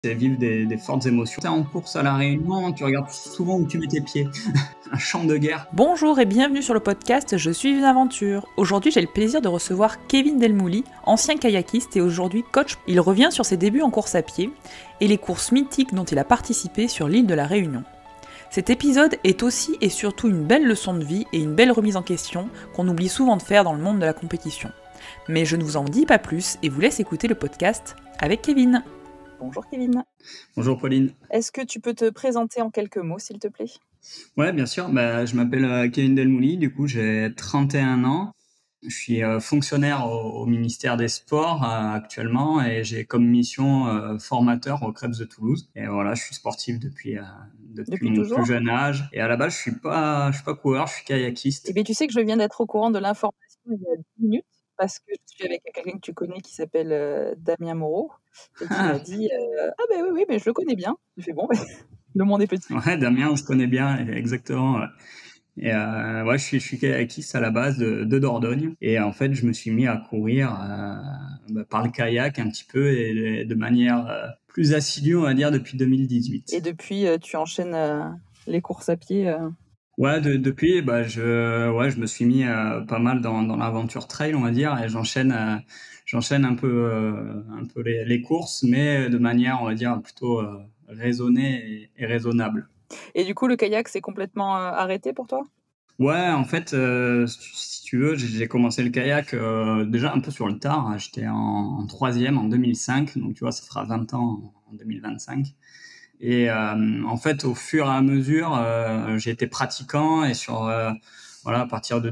C'est vivre des fortes émotions. T'es en course à La Réunion, tu regardes souvent où tu mets tes pieds. Un champ de guerre. Bonjour et bienvenue sur le podcast Je suis une aventure. Aujourd'hui, j'ai le plaisir de recevoir Kevin Delmouli, ancien kayakiste et aujourd'hui coach. Il revient sur ses débuts en course à pied et les courses mythiques dont il a participé sur l'île de La Réunion. Cet épisode est aussi et surtout une belle leçon de vie et une belle remise en question qu'on oublie souvent de faire dans le monde de la compétition. Mais je ne vous en dis pas plus et vous laisse écouter le podcast avec Kevin. Bonjour Kevin. Bonjour Pauline. Est-ce que tu peux te présenter en quelques mots, s'il te plaît ? Ouais, bien sûr. Je m'appelle Kevin Delmouli, du coup j'ai 31 ans. Je suis fonctionnaire au ministère des Sports actuellement et j'ai comme mission formateur au Crêpes de Toulouse. Et voilà, je suis sportif depuis mon toujours plus jeune âge. Et à la base, je suis pas coureur, je suis kayakiste. Eh bien, tu sais que je viens d'être au courant de l'information il y a 10 minutes parce que je suis avec quelqu'un que tu connais qui s'appelle Damien Moreau et qui m'a dit ah ben oui, mais je le connais bien. J'ai fait bon, le monde est petit. Ouais, Damien, on se connaît bien, exactement. Ouais. Et je suis kayakiste à la base de Dordogne. Et en fait, je me suis mis à courir par le kayak un petit peu et de manière plus assidue, on va dire, depuis 2018. Et depuis, tu enchaînes les courses à pied Ouais, depuis, je me suis mis pas mal dans l'aventure trail, on va dire, et j'enchaîne un peu les courses, mais de manière, on va dire, plutôt raisonnée et raisonnable. Et du coup, le kayak, c'est complètement arrêté pour toi ? Ouais, en fait, si tu veux, j'ai commencé le kayak déjà un peu sur le tard. J'étais en troisième en 2005, donc tu vois, ça fera 20 ans en 2025. Et en fait, au fur et à mesure, j'ai été pratiquant et à partir de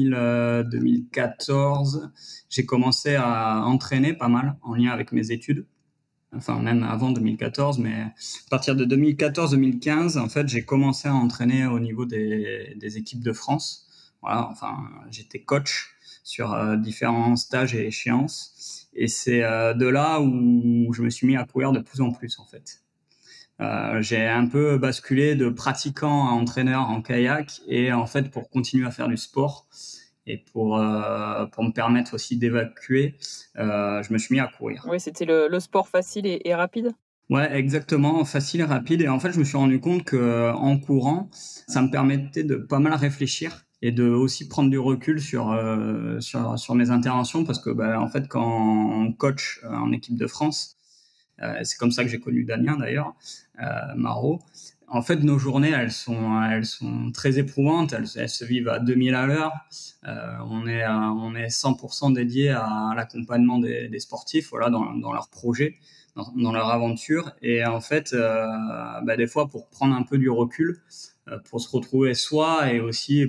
2014, j'ai commencé à entraîner pas mal en lien avec mes études. Enfin, même avant 2014, mais à partir de 2014-2015, en fait, j'ai commencé à entraîner au niveau des équipes de France. Voilà, enfin, j'étais coach sur différents stages et échéances. Et c'est de là où je me suis mis à courir de plus en plus, en fait. J'ai un peu basculé de pratiquant à entraîneur en kayak et en fait pour continuer à faire du sport et pour me permettre aussi d'évacuer, je me suis mis à courir. Oui, c'était le sport facile et rapide. Ouais, exactement, facile et rapide. Et en fait, je me suis rendu compte que en courant, ça me permettait de pas mal réfléchir et de aussi prendre du recul sur mes interventions parce que en fait, quand on coach en équipe de France, c'est comme ça que j'ai connu Damien d'ailleurs, Marot. En fait, nos journées, elles sont très éprouvantes. Elles se vivent à 2000 à l'heure. On est 100% dédié à l'accompagnement des sportifs, voilà, dans leurs projets, dans leur aventure. Et en fait, des fois, pour prendre un peu du recul, pour se retrouver soi et aussi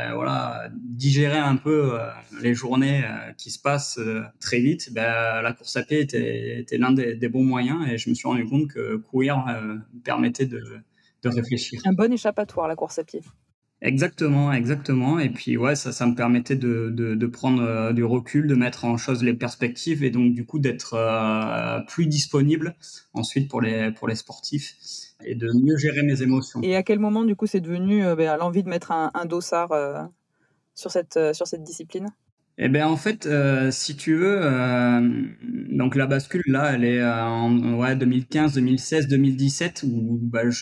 digérer un peu les journées qui se passent très vite, la course à pied était l'un des bons moyens et je me suis rendu compte que courir permettait de réfléchir. Un bon échappatoire, la course à pied. Exactement. Et puis ouais, ça me permettait de prendre du recul, de mettre en chose les perspectives et donc du coup d'être plus disponible ensuite pour les sportifs et de mieux gérer mes émotions. Et à quel moment du coup c'est devenu l'envie de mettre un dossard sur cette discipline ? Eh ben en fait, si tu veux, donc la bascule là, elle est en 2015, 2016, 2017 où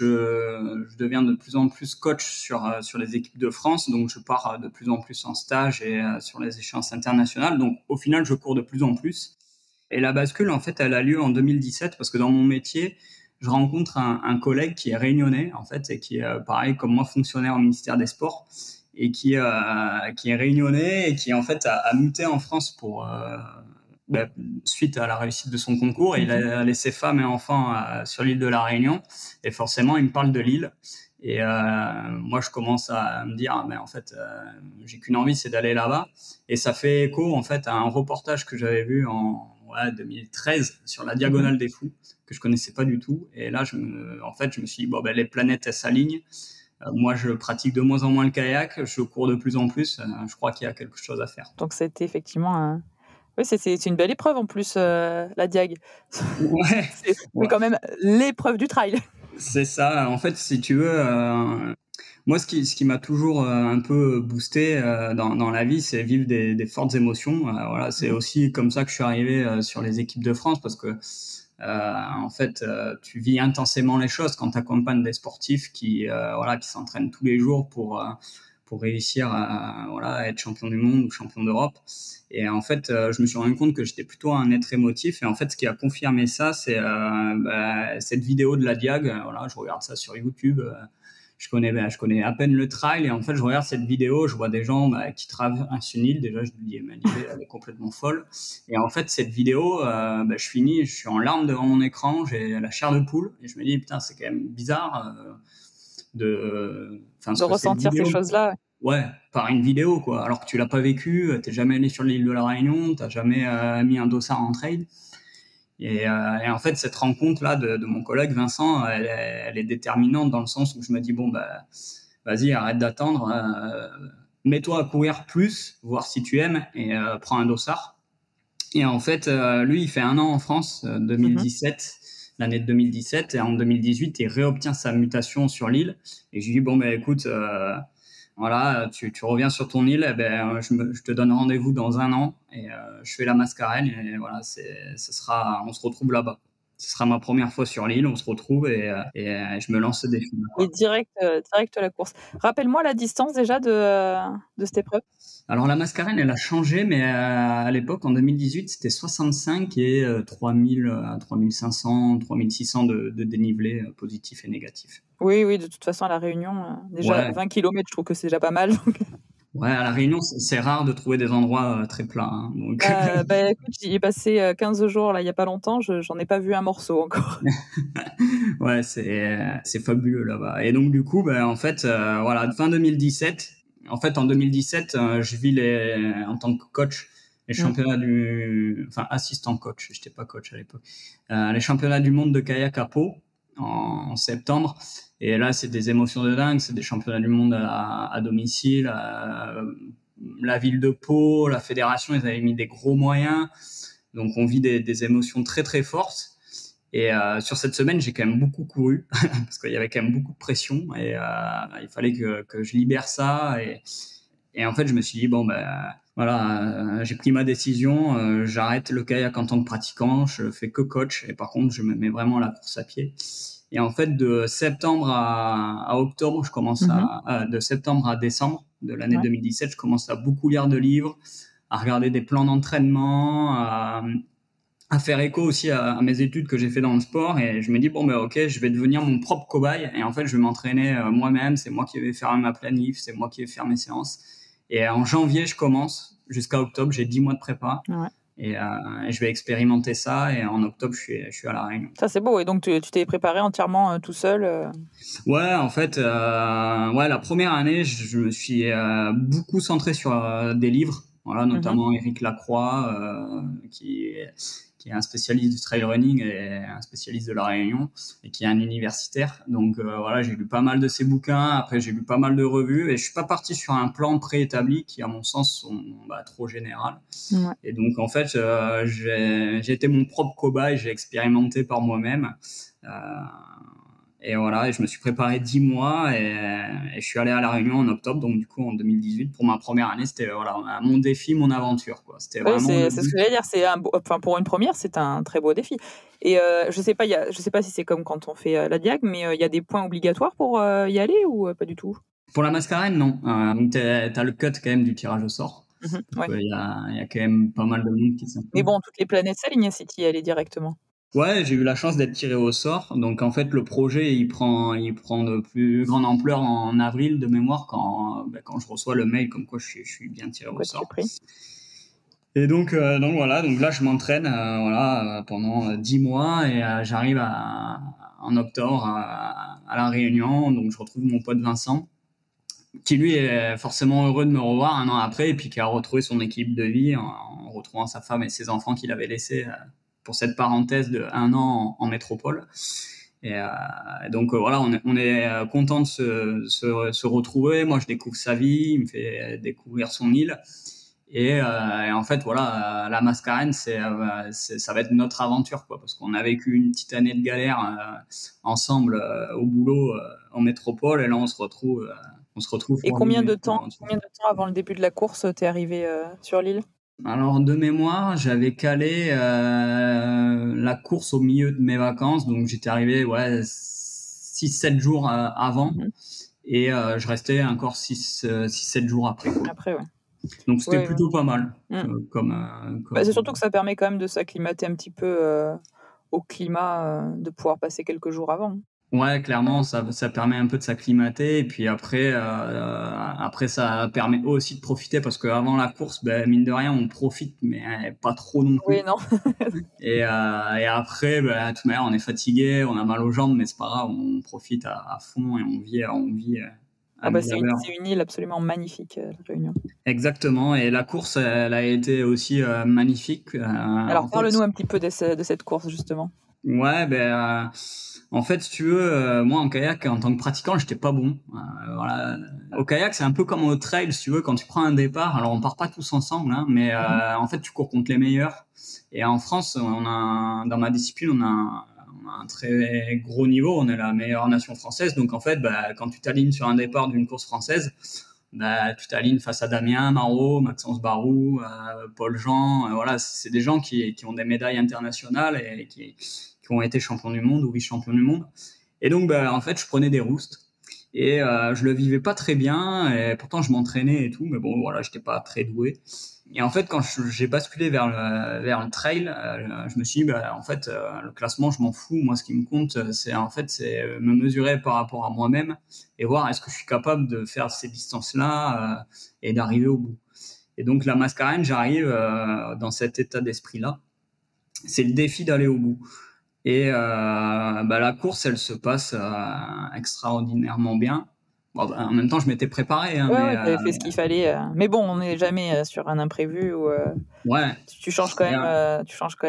je deviens de plus en plus coach sur les équipes de France, donc je pars de plus en plus en stage et sur les échéances internationales. Donc au final, je cours de plus en plus. Et la bascule en fait, elle a lieu en 2017 parce que dans mon métier, je rencontre un collègue qui est réunionnais en fait et qui est pareil comme moi fonctionnaire au ministère des Sports et qui est réunionnais et qui en fait a muté en France pour suite à la réussite de son concours. Et il a laissé femme et enfants sur l'île de la Réunion et forcément il me parle de l'île et moi je commence à me dire mais en fait j'ai qu'une envie, c'est d'aller là-bas. Et ça fait écho en fait à un reportage que j'avais vu en 2013 sur la Diagonale des Fous que je connaissais pas du tout. Et là je me suis dit les planètes elles s'alignent. Moi, je pratique de moins en moins le kayak, je cours de plus en plus. Je crois qu'il y a quelque chose à faire. Donc, c'était effectivement oui, c'est une belle épreuve en plus, la Diag. Ouais. C'est quand même l'épreuve du trail. C'est ça. En fait, si tu veux, moi, ce qui m'a toujours un peu boosté dans la vie, c'est vivre des fortes émotions. Voilà, c'est aussi comme ça que je suis arrivé sur les équipes de France parce que En fait, tu vis intensément les choses quand tu accompagnes des sportifs qui s'entraînent tous les jours pour réussir à être champion du monde ou champion d'Europe. Et en fait, je me suis rendu compte que j'étais plutôt un être émotif. Et en fait, ce qui a confirmé ça, c'est cette vidéo de la Diag. Je regarde ça sur YouTube. Je connais à peine le trail. Et en fait, je regarde cette vidéo. Je vois des gens qui traversent une île. Déjà, je me dis, l'île, elle est complètement folle. Et en fait, cette vidéo, je suis en larmes devant mon écran. J'ai la chair de poule. Et je me dis, putain, c'est quand même bizarre de ressentir ces choses-là. Ouais, par une vidéo, quoi. Alors que tu l'as pas vécu, t'es jamais allé sur l'île de la Réunion, t'as jamais mis un dossard en trail. Et en fait, cette rencontre-là de mon collègue Vincent, elle est déterminante dans le sens où je me dis, bon, vas-y, arrête d'attendre, mets-toi à courir plus, voir si tu aimes, et prends un dossard. Et en fait, lui, il fait 1 an en France, 2017, l'année de 2017, et en 2018, il réobtient sa mutation sur l'île. Et je lui dis, bon, écoute, tu reviens sur ton île, je te donne rendez-vous dans 1 an, et je fais la Mascarène, et voilà, on se retrouve là-bas. Ce sera ma première fois sur l'île, on se retrouve, et je me lance ce défi. Et direct à la course. Rappelle-moi la distance déjà de cette épreuve. Alors la Mascarène, elle a changé, mais à l'époque, en 2018, c'était 65 et 3000, 3500, 3600 de dénivelé positif et négatif. Oui, de toute façon, à La Réunion, déjà 20 km, je trouve que c'est déjà pas mal. Donc... Ouais, à La Réunion, c'est rare de trouver des endroits très plats. Hein, donc... écoute, j'y ai passé 15 jours, là, il n'y a pas longtemps, j'en ai pas vu un morceau encore. Ouais, c'est fabuleux là-bas. Et donc, du coup, en fait, fin 2017, en 2017, je vis en tant que coach les championnats assistant coach, je n'étais pas coach à l'époque, les championnats du monde de kayak à Pau en septembre. Et là, c'est des émotions de dingue, c'est des championnats du monde à domicile, la ville de Pau, la fédération, ils avaient mis des gros moyens. Donc, on vit des émotions très, très fortes. Et sur cette semaine, j'ai quand même beaucoup couru parce qu'il y avait quand même beaucoup de pression et il fallait que je libère ça. Et en fait, je me suis dit, j'ai pris ma décision. J'arrête le kayak en tant que pratiquant. Je fais que coach. Et par contre, je me mets vraiment à la course à pied. Et en fait, de septembre à octobre, je commence de septembre à décembre de l'année 2017, je commence à beaucoup lire de livres, à regarder des plans d'entraînement, à faire écho aussi à mes études que j'ai fait dans le sport. Et je me dis, ok, je vais devenir mon propre cobaye. Et en fait, je vais m'entraîner moi-même. C'est moi qui vais faire ma planif. C'est moi qui vais faire mes séances. Et en janvier, je commence. Jusqu'à octobre, j'ai 10 mois de prépa. Ouais. Et je vais expérimenter ça. Et en octobre, je suis à La Réunion. Ça, c'est beau. Et donc, tu t'es préparé entièrement tout seul Ouais, en fait, la première année, je me suis beaucoup centré sur des livres. Voilà, notamment Éric Lacroix, qui est un spécialiste du trail running et un spécialiste de La Réunion et qui est un universitaire. Donc j'ai lu pas mal de ses bouquins. Après, j'ai lu pas mal de revues et je suis pas parti sur un plan préétabli qui, à mon sens, sont trop général. Ouais. Et donc, en fait, j'ai été mon propre cobaye. J'ai expérimenté par moi-même. Et voilà, et je me suis préparé 10 mois et je suis allé à La Réunion en octobre, donc du coup en 2018 pour ma première année, c'était mon défi, mon aventure, quoi. C'était vraiment c'est ce que j'allais dire, pour une première, c'est un très beau défi. Et je sais pas si c'est comme quand on fait la Diag, mais il y a des points obligatoires pour y aller ou pas du tout? Pour la Mascarène, non. Donc t'as le cut quand même du tirage au sort. Il y a quand même pas mal de monde qui s'inscrit. Mais bon, toutes les planètes s'alignent si tu y allais directement. Ouais, j'ai eu la chance d'être tiré au sort. Donc en fait, le projet, il prend de plus grande ampleur en avril de mémoire quand je reçois le mail comme quoi je suis bien tiré au sort. Et donc voilà, donc là je m'entraîne pendant 10 mois et j'arrive en octobre à La Réunion. Donc je retrouve mon pote Vincent, qui lui est forcément heureux de me revoir 1 an après et puis qui a retrouvé son équipe de vie en retrouvant sa femme et ses enfants qu'il avait laissés pour cette parenthèse de 1 an en métropole. Et donc on est content de se retrouver. Moi, je découvre sa vie, il me fait découvrir son île. Et en fait, la Mascarène, ça va être notre aventure, quoi, parce qu'on a vécu une petite année de galère ensemble au boulot en métropole, et là on se retrouve. Et combien de temps avant le début de la course t'es arrivé sur l'île? Alors de mémoire, j'avais calé la course au milieu de mes vacances, donc j'étais arrivé 6-7 jours avant Mhm. et je restais encore 6-7 jours après, quoi. Après, ouais. Donc c'était Ouais, ouais. plutôt pas mal Mm. C'est surtout comme... que ça permet quand même de s'acclimater un petit peu au climat, de pouvoir passer quelques jours avant. Ouais, clairement, ça permet un peu de s'acclimater et puis après ça permet aussi de profiter parce qu'avant la course, ben, mine de rien, on profite, mais pas trop non Oui, plus. non. Et après, ben, de toute manière, on est fatigué, on a mal aux jambes, mais c'est pas grave, on profite à fond et on vit Ah à bah, 1000 à l'heure. c'est une île absolument magnifique, la Réunion. Exactement. Et la course, elle a été aussi magnifique. Alors, En fait, parle-nous un petit peu de cette course, justement. ouais, en fait, si tu veux, moi en kayak, en tant que pratiquant, j'étais pas bon. Voilà. Au kayak, c'est un peu comme au trail, si tu veux, quand tu prends un départ. Alors, on part pas tous ensemble, hein, mais Mhm. en fait, tu cours contre les meilleurs. Et en France, dans ma discipline, on a un très gros niveau. On est la meilleure nation française. Donc, en fait, bah, quand tu t'alignes sur un départ d'une course française, bah, tu t'alignes face à Damien Marot, Maxence Barou, Paul Jean. Voilà, c'est des gens qui ont des médailles internationales et qui ont été champions du monde ou vice-champions du monde. Et donc, bah, en fait, je prenais des roustes. Et je le vivais pas très bien. Et pourtant, je m'entraînais et tout. Mais bon, voilà, j'étais pas très doué. Et en fait, quand j'ai basculé vers le trail, je me suis dit, bah, en fait, le classement, je m'en fous. Moi, ce qui me compte, c'est me mesurer par rapport à moi-même et voir est-ce que je suis capable de faire ces distances-là et d'arriver au bout. Et donc, la Mascarène, j'arrive dans cet état d'esprit-là. C'est le défi d'aller au bout. Et bah, la course, elle se passe extraordinairement bien. Bon, bah, en même temps, je m'étais préparé, hein, Ouais, mais ouais, tu avais fait ce qu'il fallait. Mais bon, on n'est jamais sur un imprévu où ouais. tu changes quand Et, même,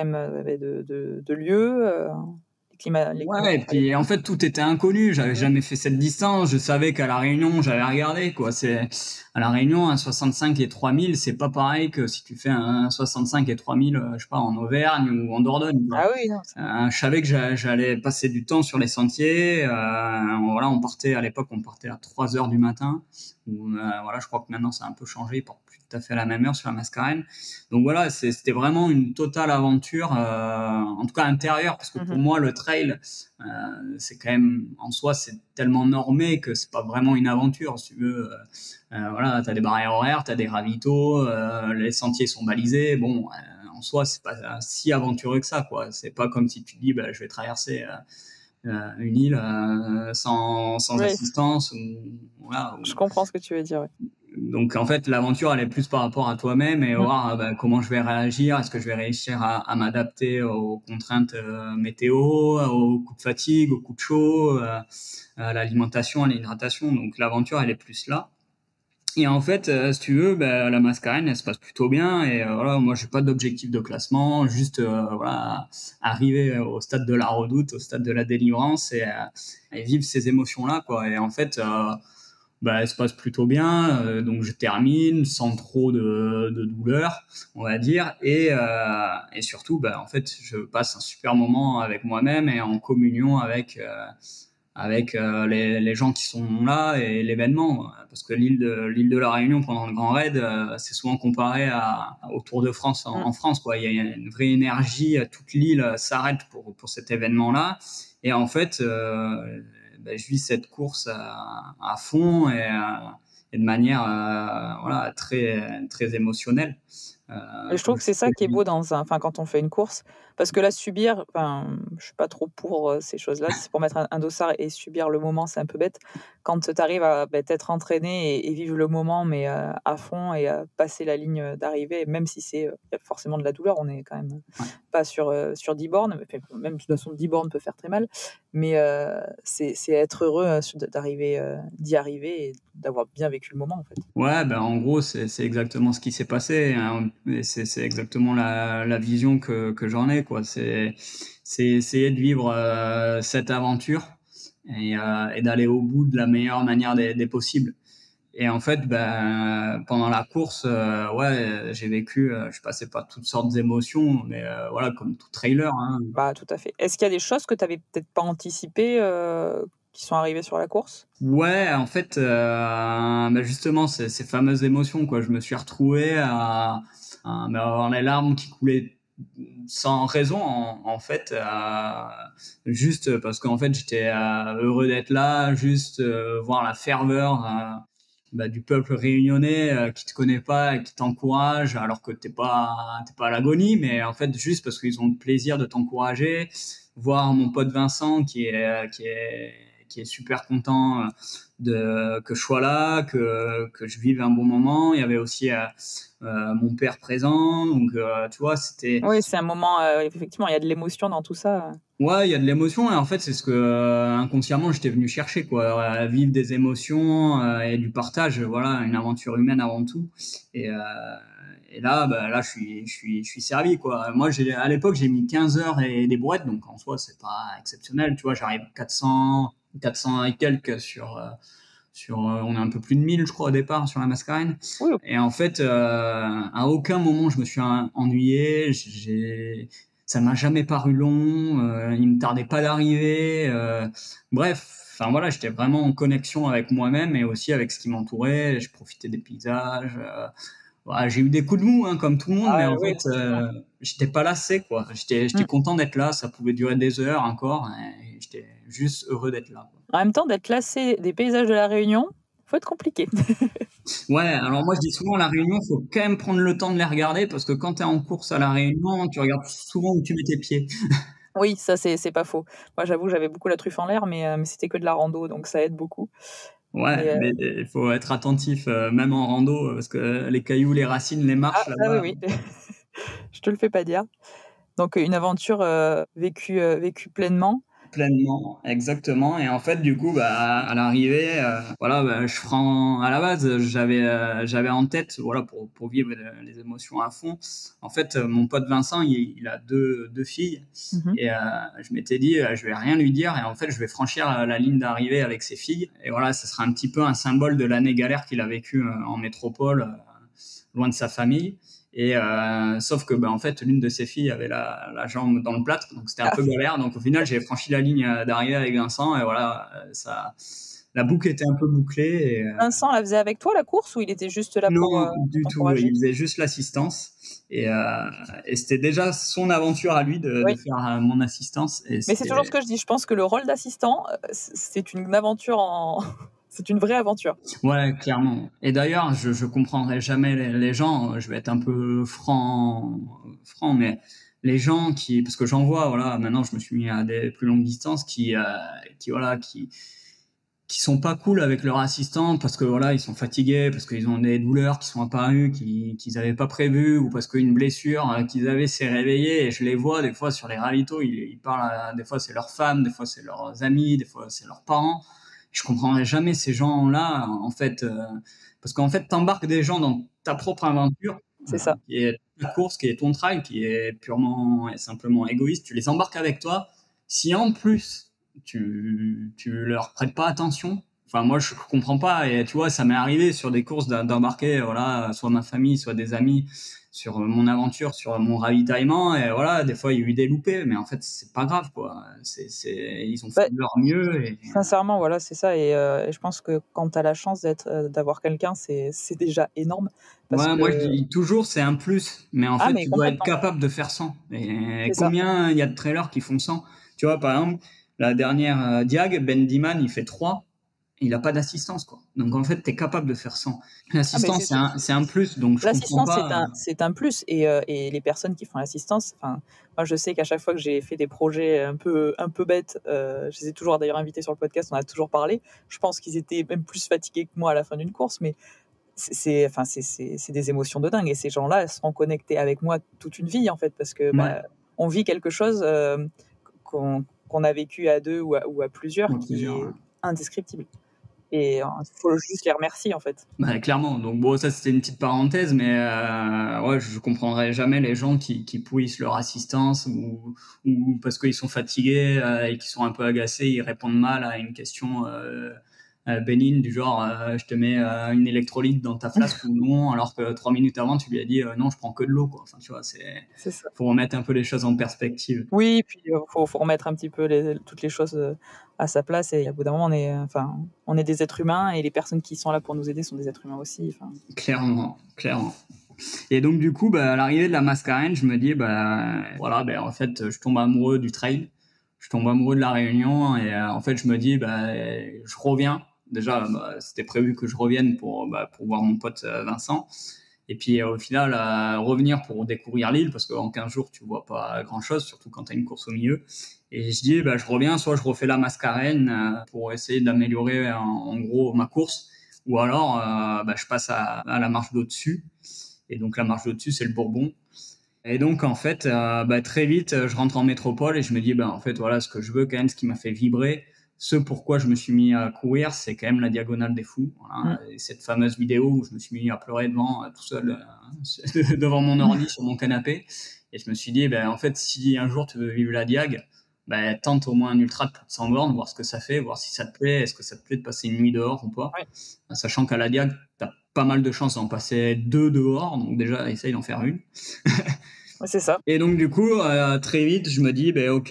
de lieu. Les climats ouais, et fallait puis en fait tout était inconnu. J'avais pas. jamais fait cette distance. Je savais qu'à la Réunion, j'avais regardé quoi. C'est à la Réunion un 65 et 3000, c'est pas pareil que si tu fais un 65 et 3000, je sais pas en Auvergne ou en Dordogne. Quoi. Ah oui, non. Je savais que j'allais passer du temps sur les sentiers. Voilà, à l'époque, on partait à 3 heures du matin. Voilà, je crois que maintenant ça a un peu changé. Ils partent plus tout à fait à la même heure sur la Mascarène. Donc voilà, c'était vraiment une totale aventure, en tout cas intérieure, parce que pour Mhm. moi le trail, c'est quand même en soi c'est tellement normé que c'est pas vraiment une aventure, si tu veux. Voilà, t'as des barrières horaires, t'as des ravitaux, les sentiers sont balisés. Bon, en soi c'est pas si aventureux que ça, quoi. C'est pas comme si tu te dis, bah, je vais traverser une île sans Oui, assistance voilà, je comprends ce que tu veux dire. Ouais. donc en fait, l'aventure, elle est plus par rapport à toi-même et Mhm. voir bah, comment je vais réagir. Est-ce que je vais réussir à m'adapter aux contraintes météo, aux coups de fatigue, aux coups de chaud, à l'alimentation, à l'hydratation. Donc l'aventure, elle est plus là. Et en fait, si tu veux, bah, la Mascarène, elle se passe plutôt bien. Et voilà, moi, j'ai pas d'objectif de classement, juste voilà, arriver au stade de la redoute, au stade de la délivrance et vivre ces émotions-là, quoi. Et en fait, bah, elle se passe plutôt bien, donc je termine sans trop de douleur, on va dire, et surtout, bah, en fait, je passe un super moment avec moi-même et en communion avec les gens qui sont là et l'événement, parce que l'île de la Réunion pendant le Grand Raid, c'est souvent comparé au Tour de France Mhm. en France, quoi. Il y a une vraie énergie, toute l'île s'arrête pour cet événement-là, et en fait, ben, je vis cette course à fond et de manière voilà, très émotionnelle. Et je trouve Comme que c'est je ça qui est te beau enfin, quand on fait une course, parce que là, subir, enfin, je suis pas trop pour ces choses-là. Si c'est pour mettre un dossard et subir le moment, c'est un peu bête. Quand tu arrives à t'être entraîné et vivre le moment, mais à fond et à passer la ligne d'arrivée, même si c'est y a forcément de la douleur, on est quand même ouais. pas sur 10 bornes, enfin, même de toute façon 10 bornes peut faire très mal, mais c'est être heureux d'y arriver et d'avoir bien vécu le moment en fait. Ouais, ben en gros, c'est exactement ce qui s'est passé, hein. Et c'est exactement la vision que j'en ai, quoi. C'est essayer de vivre cette aventure et d'aller au bout de la meilleure manière des possibles. Et en fait, ben, pendant la course, ouais, j'ai vécu, je suis passé par toutes sortes d'émotions, mais voilà, comme tout trailer, hein. Bah, tout à fait. Est-ce qu'il y a des choses que tu avais peut-être pas anticipées, qui sont arrivées sur la course? Ouais, en fait, bah justement, ces fameuses émotions, quoi. Je me suis retrouvé mais avoir les larmes qui coulaient sans raison en fait, juste parce qu'en fait j'étais heureux d'être là, juste voir la ferveur du peuple réunionnais qui te connaît pas et qui t'encourage alors que t'es pas à l'agonie, mais en fait juste parce qu'ils ont le plaisir de t'encourager. Voir mon pote Vincent qui est super content que je sois là, que je vive un bon moment. Il y avait aussi mon père présent, donc tu vois, c'était... Oui, c'est un moment, effectivement, il y a de l'émotion dans tout ça. Ouais, il y a de l'émotion et en fait, c'est ce que inconsciemment j'étais venu chercher, quoi, vivre des émotions et du partage, voilà, une aventure humaine avant tout. Et, euh, et là, je suis servi, quoi. Moi, à l'époque, j'ai mis 15 heures et des brouettes, donc en soi, c'est pas exceptionnel, tu vois. J'arrive 400 et quelques on est un peu plus de 1000, je crois, au départ sur la Mascarène. Oui. Et en fait, à aucun moment je me suis ennuyé. Ça m'a jamais paru long. Il me tardait pas d'arriver. Bref, enfin voilà, j'étais vraiment en connexion avec moi-même et aussi avec ce qui m'entourait. Je profitais des paysages. Voilà, j'ai eu des coups de mou, hein, comme tout le monde, mais en Oui, fait, j'étais pas lassé, quoi. J'étais content d'être là. Ça pouvait durer des heures encore. Et j'étais juste heureux d'être là, quoi. En même temps, d'être classé des paysages de la Réunion, faut être compliqué. Ouais, alors moi je dis souvent à la Réunion, il faut quand même prendre le temps de les regarder parce que quand tu es en course à la Réunion, tu regardes souvent où tu mets tes pieds. Oui, ça c'est pas faux. Moi, j'avoue, j'avais beaucoup la truffe en l'air, mais c'était que de la rando, donc ça aide beaucoup. Ouais, Mais mais il faut être attentif, même en rando, parce que les cailloux, les racines, les marches oui, là-bas. oui, je te le fais pas dire. Donc une aventure vécue pleinement. Pleinement, exactement. Et en fait, du coup, à l'arrivée, voilà, à la base, j'avais en tête, voilà, pour vivre les émotions à fond. En fait, mon pote Vincent, il a deux filles, Mhm. et je m'étais dit, je vais rien lui dire, et en fait, je vais franchir la ligne d'arrivée avec ses filles. Et voilà, ce sera un petit peu un symbole de l'année galère qu'il a vécue en métropole, loin de sa famille. Et sauf que en fait l'une de ses filles avait la jambe dans le plâtre, donc c'était un peu galère. Donc au final j'ai franchi la ligne d'arrivée avec Vincent et voilà, ça, la boucle était un peu bouclée. Et, Vincent la faisait avec toi la course ou il était juste là non, pour du tout. t'encourager? Il faisait juste l'assistance et c'était déjà son aventure à lui de Oui. faire mon assistance. Et Mais c'est toujours ce que je dis. Je pense que le rôle d'assistant, c'est une aventure c'est une vraie aventure. Ouais, clairement. Et d'ailleurs, je comprendrai jamais les gens. Je vais être un peu franc, mais les gens parce que j'en vois, voilà, maintenant je me suis mis à des plus longues distances, qui sont pas cool avec leur assistant parce que voilà, ils sont fatigués, parce qu'ils ont des douleurs qui sont apparues, qu'ils avaient pas prévues, ou parce qu'une blessure qu'ils avaient s'est réveillée. Et je les vois des fois sur les ravitaux, ils parlent, des fois c'est leur femme, des fois c'est leurs amis, des fois c'est leurs parents. Je comprendrai jamais ces gens-là, en fait, parce qu'en fait, t'embarques des gens dans ta propre aventure, C'est ça. qui est ta course, qui est ton trail, qui est purement et simplement égoïste. Tu les embarques avec toi. Si en plus tu leur prêtes pas attention, enfin moi je comprends pas. Et tu vois, ça m'est arrivé sur des courses d'embarquer, voilà, soit ma famille, soit des amis, sur mon aventure, sur mon ravitaillement. Et voilà, des fois il y a eu des loupés, mais en fait c'est pas grave, quoi. Ils ont fait de leur mieux. Et Sincèrement, voilà, c'est ça. Et je pense que quand tu as la chance d'avoir quelqu'un, c'est déjà énorme. Parce ouais, que... moi je dis toujours c'est un plus, mais en fait mais tu dois être complètement. capable de faire sans. Et C'est ça. combien il y a de trailers qui font sans? Tu vois, par exemple, la dernière Diag, Ben Diman, il fait 3, il a pas d'assistance, quoi. Donc en fait, tu es capable de faire sans. Mais L'assistance, c'est un plus, donc je comprends l'assistance, pas. c'est un plus. Et les personnes qui font l'assistance, enfin, moi, je sais qu'à chaque fois que j'ai fait des projets un peu bêtes, je les ai toujours d'ailleurs invités sur le podcast, on a toujours parlé. Je pense qu'ils étaient même plus fatigués que moi à la fin d'une course, mais c'est des émotions de dingue. Et ces gens-là seront connectés avec moi toute une vie, en fait, parce que Ouais, on vit quelque chose qu'on a vécu à deux ou à plusieurs qui plusieurs, est ouais. indescriptible. Et il faut juste les remercier, en fait. Bah, clairement. Donc bon, ça c'était une petite parenthèse, mais ouais, je comprendrai jamais les gens qui pourrissent leur assistance ou parce qu'ils sont fatigués et qu'ils sont un peu agacés, ils répondent mal à une question bénigne du genre je te mets une électrolyte dans ta flasque ou non, alors que 3 minutes avant tu lui as dit non, je prends que de l'eau, quoi. Enfin, tu vois, C'est ça. faut remettre un peu les choses en perspective. Oui, puis faut remettre un petit peu toutes les choses à sa place. Et au bout d'un moment, on est des êtres humains et les personnes qui sont là pour nous aider sont des êtres humains aussi. Enfin, Clairement, clairement. Et donc du coup, à l'arrivée de la Mascarène, je me dis, voilà, en fait, je tombe amoureux du trail, je tombe amoureux de la Réunion, et en fait, je me dis, je reviens. Déjà, c'était prévu que je revienne pour voir mon pote Vincent. Et puis au final, revenir pour découvrir l'île, parce qu'en 15 jours, tu vois pas grand-chose, surtout quand tu as une course au milieu. Et je dis, je reviens, soit je refais la Mascarène pour essayer d'améliorer en gros ma course, ou alors je passe à la marche d'au-dessus. Et donc la marche d'au-dessus, c'est le Bourbon. Et donc en fait, très vite, je rentre en métropole et je me dis, en fait, voilà, ce que je veux quand même, ce qui m'a fait vibrer, ce pourquoi je me suis mis à courir, c'est quand même la Diagonale des Fous. Voilà. Et cette fameuse vidéo où je me suis mis à pleurer devant, tout seul, devant mon ordi sur mon canapé. Et je me suis dit, en fait, si un jour tu veux vivre la Diag, tente au moins un ultra de plus de 100 bornes, voir ce que ça fait, voir si ça te plaît, est-ce que ça te plaît de passer une nuit dehors ou pas. Ouais. Sachant qu'à la Diag, t'as pas mal de chances d'en passer 2 dehors, donc déjà, essaye d'en faire une. Ouais, c'est ça. Et donc du coup, très vite, je me dis, ok,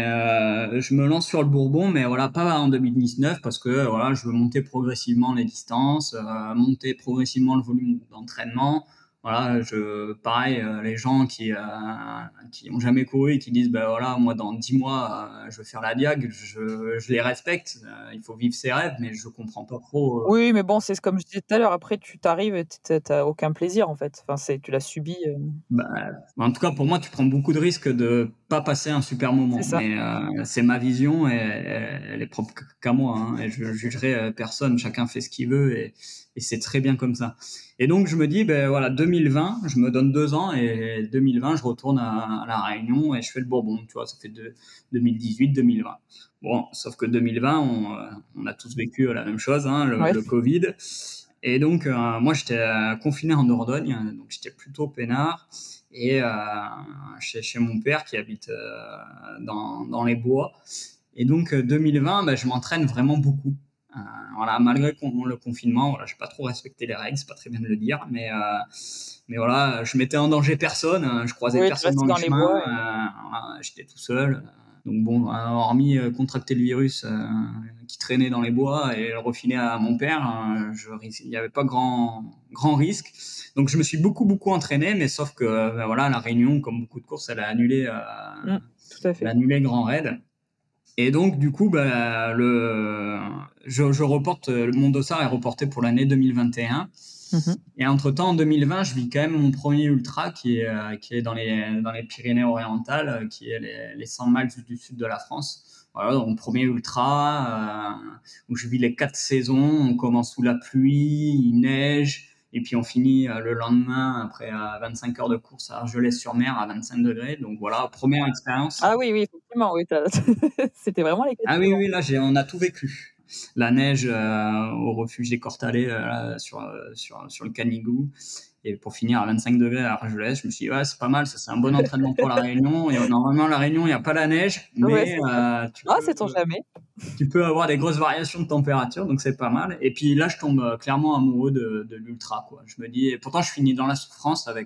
je me lance sur le Bourbon, mais voilà, pas en 2019, parce que voilà, je veux monter progressivement les distances, monter progressivement le volume d'entraînement. Voilà, pareil, les gens qui ont jamais couru et qui disent, voilà, moi dans 10 mois, je veux faire la Diag, je les respecte. Il faut vivre ses rêves, mais je comprends pas trop. Oui, mais bon, c'est comme je disais tout à l'heure. Après, tu t'arrives, et t'as aucun plaisir en fait. Enfin, tu l'as subi. En tout cas, pour moi, tu prends beaucoup de risques de pas passer un super moment. C'est ça. Mais c'est ma vision et elle est propre qu'à moi. Hein, et je jugerai personne. Chacun fait ce qu'il veut et c'est très bien comme ça. Et donc, je me dis, voilà, 2020, je me donne 2 ans et 2020, je retourne à La Réunion et je fais le Bourbon. Tu vois, ça fait 2018, 2020. Bon, sauf que 2020, on a tous vécu la même chose, hein, le Covid. Et donc, moi, j'étais confiné en Dordogne, donc j'étais plutôt peinard. Et chez mon père qui habite dans les bois. Et donc, 2020, je m'entraîne vraiment beaucoup. Voilà, malgré le confinement, voilà, j'ai pas trop respecté les règles, c'est pas très bien de le dire, mais voilà, je mettais en danger personne, je croisais personne dans le chemin, voilà, j'étais tout seul. Donc bon, hormis contracter le virus qui traînait dans les bois et le refiler à mon père, il n'y avait pas grand risque. Donc je me suis beaucoup entraîné, mais sauf que voilà, la Réunion, comme beaucoup de courses, elle a annulé, tout à fait. elle a annulé Grand Raid. Et donc du coup, je reporte, mon dossard est reporté pour l'année 2021. Et entre-temps, en 2020, je vis quand même mon premier ultra qui est dans les Pyrénées-Orientales, qui est les 100 miles du sud de la France. Voilà, donc mon premier ultra où je vis les 4 saisons. On commence sous la pluie, il neige, et puis on finit le lendemain après 25 heures de course à Argelès-sur-Mer à 25 degrés. Donc voilà, première expérience. Ah oui, effectivement, oui. C'était vraiment les 4 Ah saisons. oui, là, on a tout vécu. La neige au refuge des Cortalais sur le Canigou. Et pour finir à 25 degrés à Argelès, je me suis dit, ouais, c'est pas mal, ça c'est un bon entraînement pour la Réunion. Et normalement, la Réunion, il n'y a pas la neige, mais sait-on jamais. Tu peux avoir des grosses variations de température, donc c'est pas mal. Et puis là, je tombe clairement amoureux de l'ultra, quoi. Je me dis, et pourtant, je finis dans la souffrance avec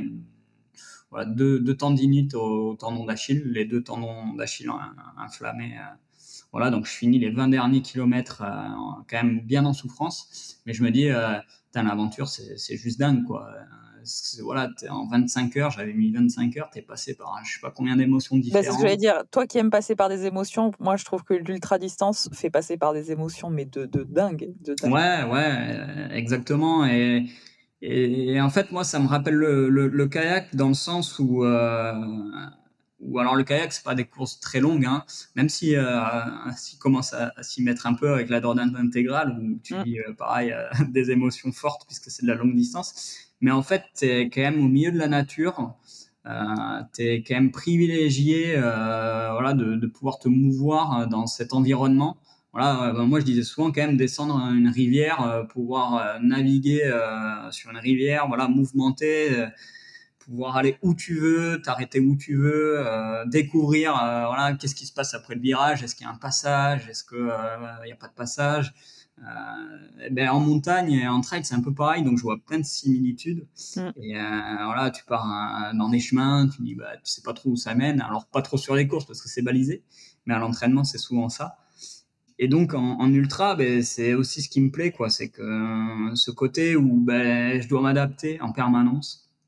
deux tendinites au tendon d'Achille, les 2 tendons d'Achille inflammés. Voilà, donc je finis les 20 derniers kilomètres quand même bien en souffrance. Mais je me dis, l'aventure, c'est juste dingue, quoi. Voilà, en 25 heures, j'avais mis 25 heures, t'es passé par je sais pas combien d'émotions différentes. C'est ce que j'allais dire. Toi qui aimes passer par des émotions, moi je trouve que l'ultra-distance fait passer par des émotions, mais de dingue. Ouais, exactement. Et en fait, moi, ça me rappelle le kayak dans le sens où alors le kayak, c'est pas des courses très longues, hein, même si commence à s'y mettre un peu avec la Dordogne intégrale, où tu vis pareil des émotions fortes puisque c'est de la longue distance. Mais en fait, t'es quand même au milieu de la nature. T'es quand même privilégié voilà, de pouvoir te mouvoir dans cet environnement. Voilà, moi je disais souvent quand même descendre une rivière, pouvoir naviguer sur une rivière, voilà, mouvementée, pouvoir aller où tu veux, t'arrêter où tu veux, découvrir voilà, qu'est-ce qui se passe après le virage, est-ce qu'il y a un passage, est-ce que il y a pas de passage. En montagne et en trail, c'est un peu pareil, donc je vois plein de similitudes. Et voilà, tu pars dans des chemins, tu dis, tu sais pas trop où ça mène. Alors, pas trop sur les courses parce que c'est balisé, mais à l'entraînement, c'est souvent ça. Et donc, en ultra, c'est aussi ce qui me plaît, quoi. C'est que ce côté où je dois m'adapter en permanence.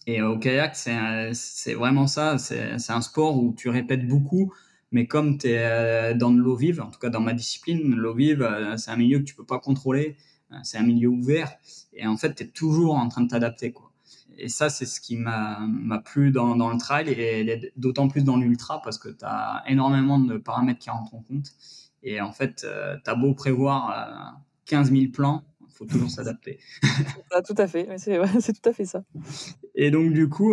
Et au kayak, c'est vraiment ça. C'est un sport où tu répètes beaucoup, mais comme tu es dans de l'eau vive, en tout cas dans ma discipline, l'eau vive, c'est un milieu que tu peux pas contrôler. C'est un milieu ouvert. Et en fait, tu es toujours en train de t'adapter, quoi. Et ça, c'est ce qui m'a plu dans le trail et d'autant plus dans l'ultra parce que tu as énormément de paramètres qui rentrent en compte. Et en fait, tu as beau prévoir 15 000 plans, il faut toujours s'adapter. Ah, tout à fait, c'est tout à fait ça. Et donc du coup,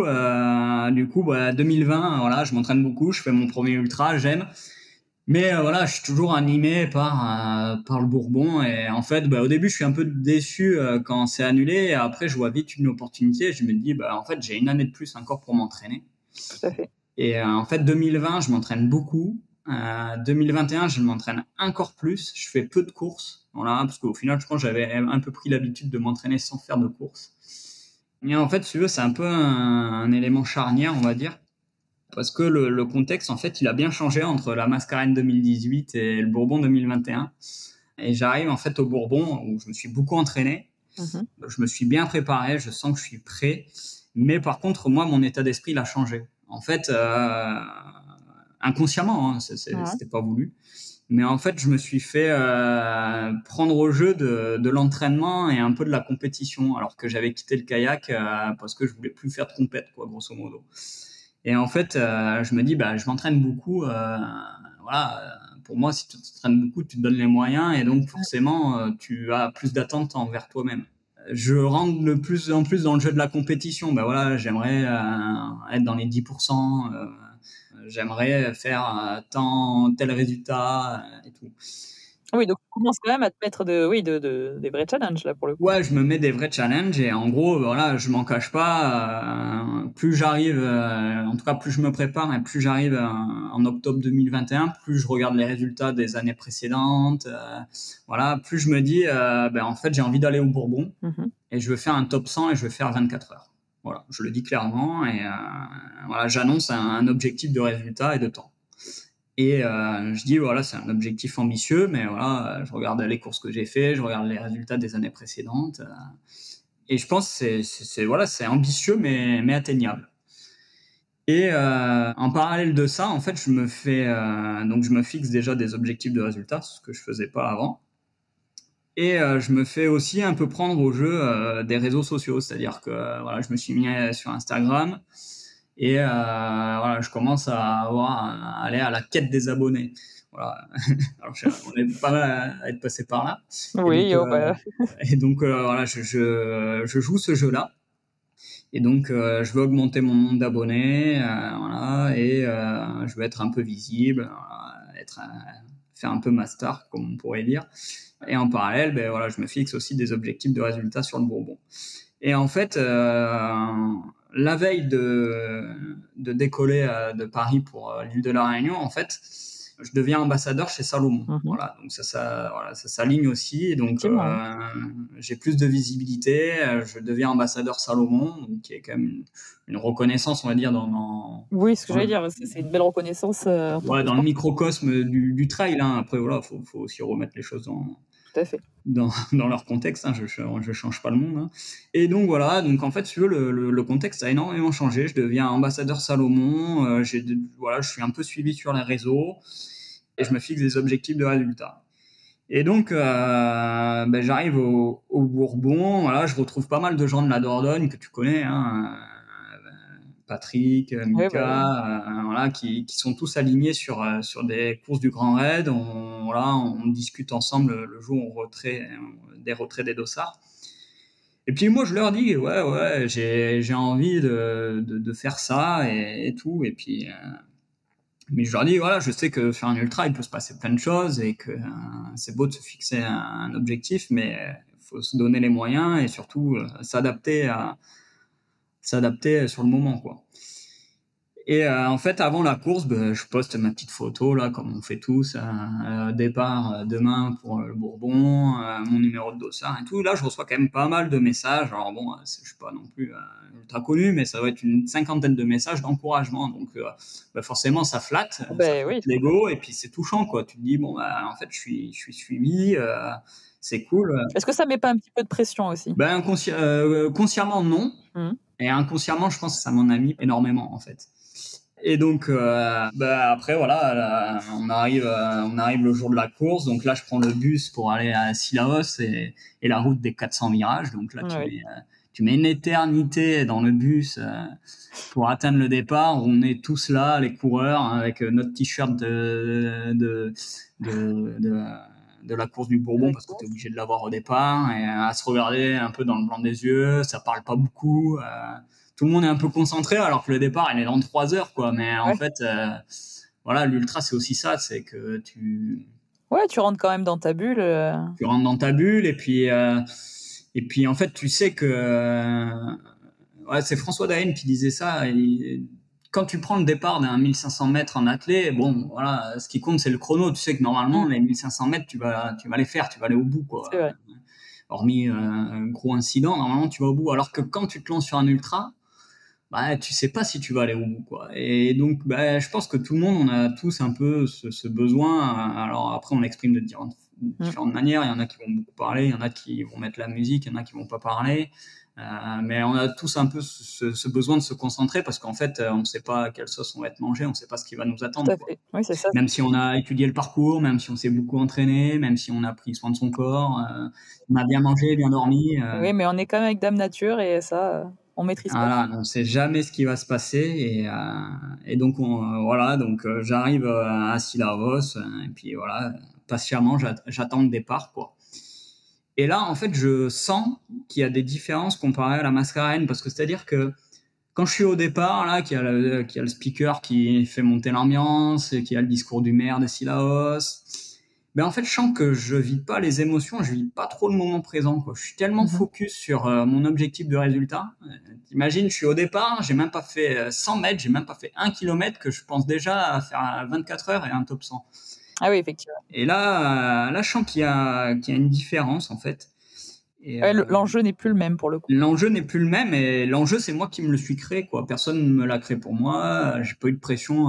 2020, voilà, je m'entraîne beaucoup, je fais mon premier ultra, j'aime. Mais voilà, je suis toujours animé par le Bourbon. Et en fait, au début, je suis un peu déçu quand c'est annulé. Et après, je vois vite une opportunité. Je me dis, en fait, j'ai une année de plus encore pour m'entraîner. Tout à fait. Et en fait, 2020, je m'entraîne beaucoup. 2021, je m'entraîne encore plus. Je fais peu de courses. Voilà, parce qu'au final, je pense que j'avais un peu pris l'habitude de m'entraîner sans faire de courses. Et en fait, si tu veux, c'est un peu un élément charnière, on va dire. Parce que le contexte, en fait, il a bien changé entre la Mascarène 2018 et le Bourbon 2021. Et j'arrive, en fait, au Bourbon où je me suis beaucoup entraîné. Je me suis bien préparé, je sens que je suis prêt. Mais par contre, moi, mon état d'esprit, il a changé. En fait, inconsciemment, hein, c'était pas voulu. Mais en fait, je me suis fait prendre au jeu de l'entraînement et un peu de la compétition, alors que j'avais quitté le kayak parce que je voulais plus faire de compète, quoi, grosso modo. Et en fait, je me dis, je m'entraîne beaucoup. Voilà, pour moi, si tu t'entraînes beaucoup, tu te donnes les moyens et donc forcément, tu as plus d'attentes envers toi-même. Je rentre de plus en plus dans le jeu de la compétition. Voilà, j'aimerais être dans les 10%. J'aimerais faire tel résultat et tout. Oui, donc tu commences quand même à te mettre des vrais challenges là pour le coup. Ouais, je me mets des vrais challenges et en gros, voilà, je m'en cache pas. Plus j'arrive, en tout cas, plus je me prépare et plus j'arrive en octobre 2021, plus je regarde les résultats des années précédentes. Voilà, plus je me dis, en fait, j'ai envie d'aller au Bourbon et je veux faire un top 100 et je veux faire 24 heures. Voilà, je le dis clairement et voilà, j'annonce un objectif de résultat et de temps. Et je dis, voilà, c'est un objectif ambitieux, mais voilà, je regarde les courses que j'ai fait, je regarde les résultats des années précédentes. Et je pense que c'est ambitieux, mais atteignable. Et en parallèle de ça, en fait, je me fixe déjà des objectifs de résultats, ce que je faisais pas avant. Et je me fais aussi un peu prendre au jeu des réseaux sociaux, c'est-à-dire que voilà, je me suis mis sur Instagram. Et voilà, je commence à aller à la quête des abonnés. Voilà. Alors, on est pas mal à être passé par là. Oui, et donc voilà, je joue ce jeu-là. Et donc, je veux augmenter mon nombre d'abonnés, voilà, et je veux être un peu visible, faire un peu ma star, comme on pourrait dire. Et en parallèle, voilà, je me fixe aussi des objectifs de résultats sur le Bourbon. Et en fait, la veille de décoller de Paris pour l'île de la Réunion, en fait, je deviens ambassadeur chez Salomon. Voilà, donc ça s'aligne aussi. Et donc, j'ai plus de visibilité. Je deviens ambassadeur Salomon, donc qui est quand même une reconnaissance, on va dire, oui, ce que j'allais dire, c'est une belle reconnaissance. Dans le microcosme du trail. Hein. Après, voilà, faut aussi remettre les choses tout à fait. Dans leur contexte, hein, je change pas le monde. Hein. Et donc voilà, donc en fait, si tu veux, le contexte a énormément changé. Je deviens ambassadeur Salomon. Je suis un peu suivi sur les réseaux et je me fixe des objectifs de résultats. Et donc, j'arrive au Bourbon. Voilà, je retrouve pas mal de gens de la Dordogne que tu connais. Hein, Patrick, Mika, voilà, qui sont tous alignés sur des courses du Grand Raid. On discute ensemble le jour des retraits des dossards. Et puis moi, je leur dis, ouais, j'ai envie de faire ça et tout. Et puis, mais je leur dis, voilà, je sais que faire un ultra, il peut se passer plein de choses et que c'est beau de se fixer un objectif, mais il faut se donner les moyens et surtout s'adapter sur le moment, quoi. Et en fait, avant la course, je poste ma petite photo, là, comme on fait tous, départ demain pour le Bourbon, mon numéro de dossard et tout. Là, je reçois quand même pas mal de messages. Alors bon, je suis pas non plus ultra connu, mais ça doit être une 50aine de messages d'encouragement. Donc forcément, ça flatte, l'ego, et puis c'est touchant, quoi. Tu te dis, bon, en fait, je suis suivi, c'est cool. Est-ce que ça met pas un petit peu de pression aussi ? Consciemment, non. Et inconsciemment, je pense que ça m'en a mis énormément, en fait. Et donc, après, voilà, on arrive le jour de la course. Donc là, je prends le bus pour aller à Cilaos et la route des 400 virages. Donc là, Oui. tu mets une éternité dans le bus pour atteindre le départ. On est tous là, les coureurs, hein, avec notre t-shirt de, de la course du Bourbon, parce que tu es obligé de l'avoir au départ, et à se regarder un peu dans le blanc des yeux. Ça parle pas beaucoup. Tout le monde est un peu concentré, alors que le départ, il est dans 3 heures, quoi. Mais en fait, voilà, l'ultra, c'est aussi ça, c'est que Ouais, tu rentres quand même dans ta bulle. tu rentres dans ta bulle, et puis en fait, tu sais que, ouais, c'est François Daen qui disait ça. Quand tu prends le départ d'un 1500 mètres en athlée, bon, voilà, ce qui compte, c'est le chrono. Tu sais que normalement, les 1500 mètres, tu vas les faire, tu vas aller au bout, quoi. C'est vrai. Hormis un gros incident, normalement, tu vas au bout. Alors que quand tu te lances sur un ultra, bah, tu sais pas si tu vas aller au bout, quoi. Et donc, bah, je pense que tout le monde, on a tous un peu ce besoin. Alors après, on l'exprime de différentes manières. Il y en a qui vont beaucoup parler, il y en a qui vont mettre la musique, il y en a qui vont pas parler. Mais on a tous un peu ce besoin de se concentrer parce qu'en fait, on ne sait pas quelle sauce on va être mangé, on ne sait pas ce qui va nous Tout attendre, à quoi. fait. Oui, c'est ça. Même si on a étudié le parcours, même si on s'est beaucoup entraîné, même si on a pris soin de son corps, on a bien mangé, bien dormi. Oui, mais on est quand même avec Dame Nature et ça, on maîtrise pas. Voilà, on sait jamais ce qui va se passer et donc voilà, donc j'arrive à Silavos et puis voilà, patiemment j'attends le départ, quoi. Et là en fait je sens qu'il y a des différences comparées à la Mascarene, parce que c'est-à-dire que quand je suis au départ là, qu'il y a le speaker qui fait monter l'ambiance, qu'il y a le discours du maire de Sillaos, ben en fait je sens que je vis pas les émotions, je vis pas trop le moment présent, quoi. Je suis tellement focus sur mon objectif de résultat. T'imagines, je suis au départ, j'ai même pas fait 100 mètres, j'ai même pas fait 1 kilomètre, que je pense déjà à faire 24 heures et un top 100. Ah oui, effectivement. Et là je sens qu'il y a une différence en fait. Et Ouais, l'enjeu n'est plus le même pour le coup. l'enjeu n'est plus le même, et l'enjeu c'est moi qui me le suis créé, quoi. Personne ne me l'a créé pour moi. J'ai pas eu de pression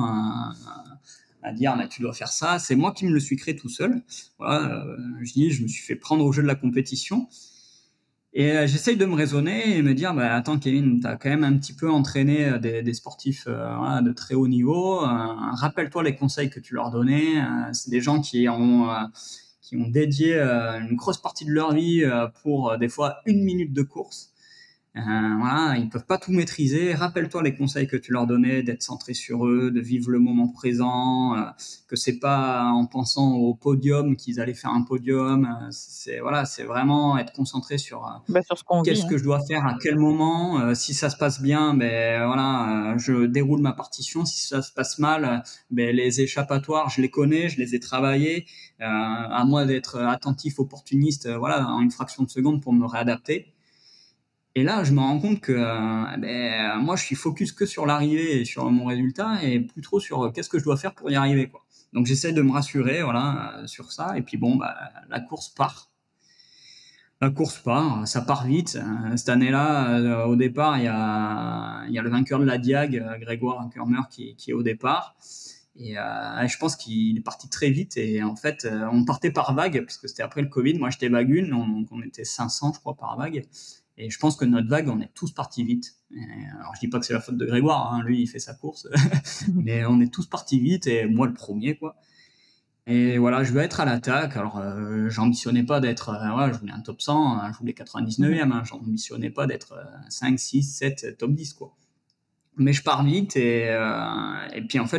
à dire mais tu dois faire ça. C'est moi qui me le suis créé tout seul. Voilà, je me suis fait prendre au jeu de la compétition. Et j'essaye de me raisonner et me dire, bah, attends Kevin, tu as quand même un petit peu entraîné des sportifs voilà, de très haut niveau. Rappelle-toi les conseils que tu leur donnais. C'est des gens qui ont dédié une grosse partie de leur vie pour des fois 1 minute de course. Voilà, ils peuvent pas tout maîtriser. Rappelle-toi les conseils que tu leur donnais, d'être centré sur eux, de vivre le moment présent, que c'est pas en pensant au podium qu'ils allaient faire un podium. C'est vraiment être concentré sur Sur ce qu'on vit. qu'est-ce que je dois faire à quel moment. Si ça se passe bien, ben voilà, je déroule ma partition. Si ça se passe mal, ben les échappatoires, je les connais, je les ai travaillés. À moi d'être attentif, opportuniste, voilà, en une fraction de seconde pour me réadapter. Et là, je me rends compte que moi, je suis focus que sur l'arrivée et sur mon résultat, et plus trop sur qu'est-ce que je dois faire pour y arriver, quoi. Donc, j'essaie de me rassurer, voilà, sur ça. Et puis bon, bah, la course part. La course part, ça part vite. Cette année-là, au départ, il y a le vainqueur de la Diag, Grégoire Körmer, qui est au départ. Et je pense qu'il est parti très vite. Et en fait, on partait par vague, parce que c'était après le Covid. Moi, j'étais vague 1, donc on était 500, je crois, par vague. Et je pense que notre vague, on est tous partis vite. Alors, je dis pas que c'est la faute de Grégoire, hein, lui, il fait sa course. Mais on est tous partis vite, et moi, le premier, quoi. Et voilà, je veux être à l'attaque. Alors, j'ambitionnais pas d'être, ouais, je voulais un top 100, je voulais 99e, hein, j'ambitionnais pas d'être 5, 6, 7, top 10, quoi. Mais je pars vite, et puis en fait,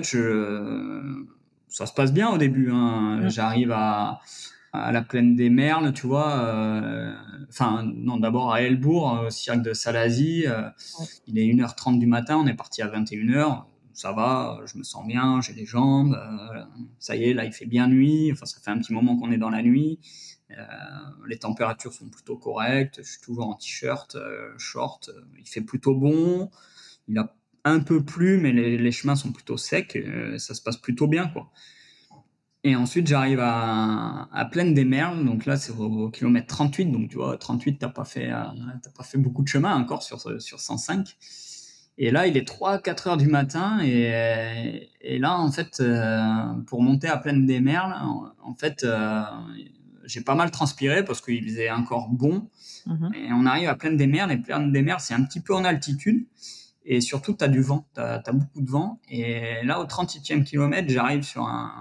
ça se passe bien au début, hein. J'arrive à la plaine des Merles, tu vois. Enfin, non, d'abord à Elbourg, au cirque de Salazie. Il est 1h30 du matin, on est parti à 21h. Ça va, je me sens bien, j'ai les jambes. Ça y est, là, il fait bien nuit. Enfin, ça fait un petit moment qu'on est dans la nuit. Les températures sont plutôt correctes. Je suis toujours en t-shirt, short. Il fait plutôt bon. Il a un peu plu, mais les chemins sont plutôt secs. Ça se passe plutôt bien, quoi. Et ensuite, j'arrive à Plaine des Merles. Donc là, c'est au kilomètre 38. Donc, tu vois, 38, t'as pas fait beaucoup de chemin encore sur 105. Et là, il est 3-4 heures du matin. Et là, en fait, pour monter à Plaine des Merles, en fait, j'ai pas mal transpiré parce qu'il faisait encore bon. Et on arrive à Plaine des Merles. Et Plaine des Merles, c'est un petit peu en altitude. Et surtout, tu as du vent. Tu as beaucoup de vent. Et là, au 38e kilomètre, j'arrive sur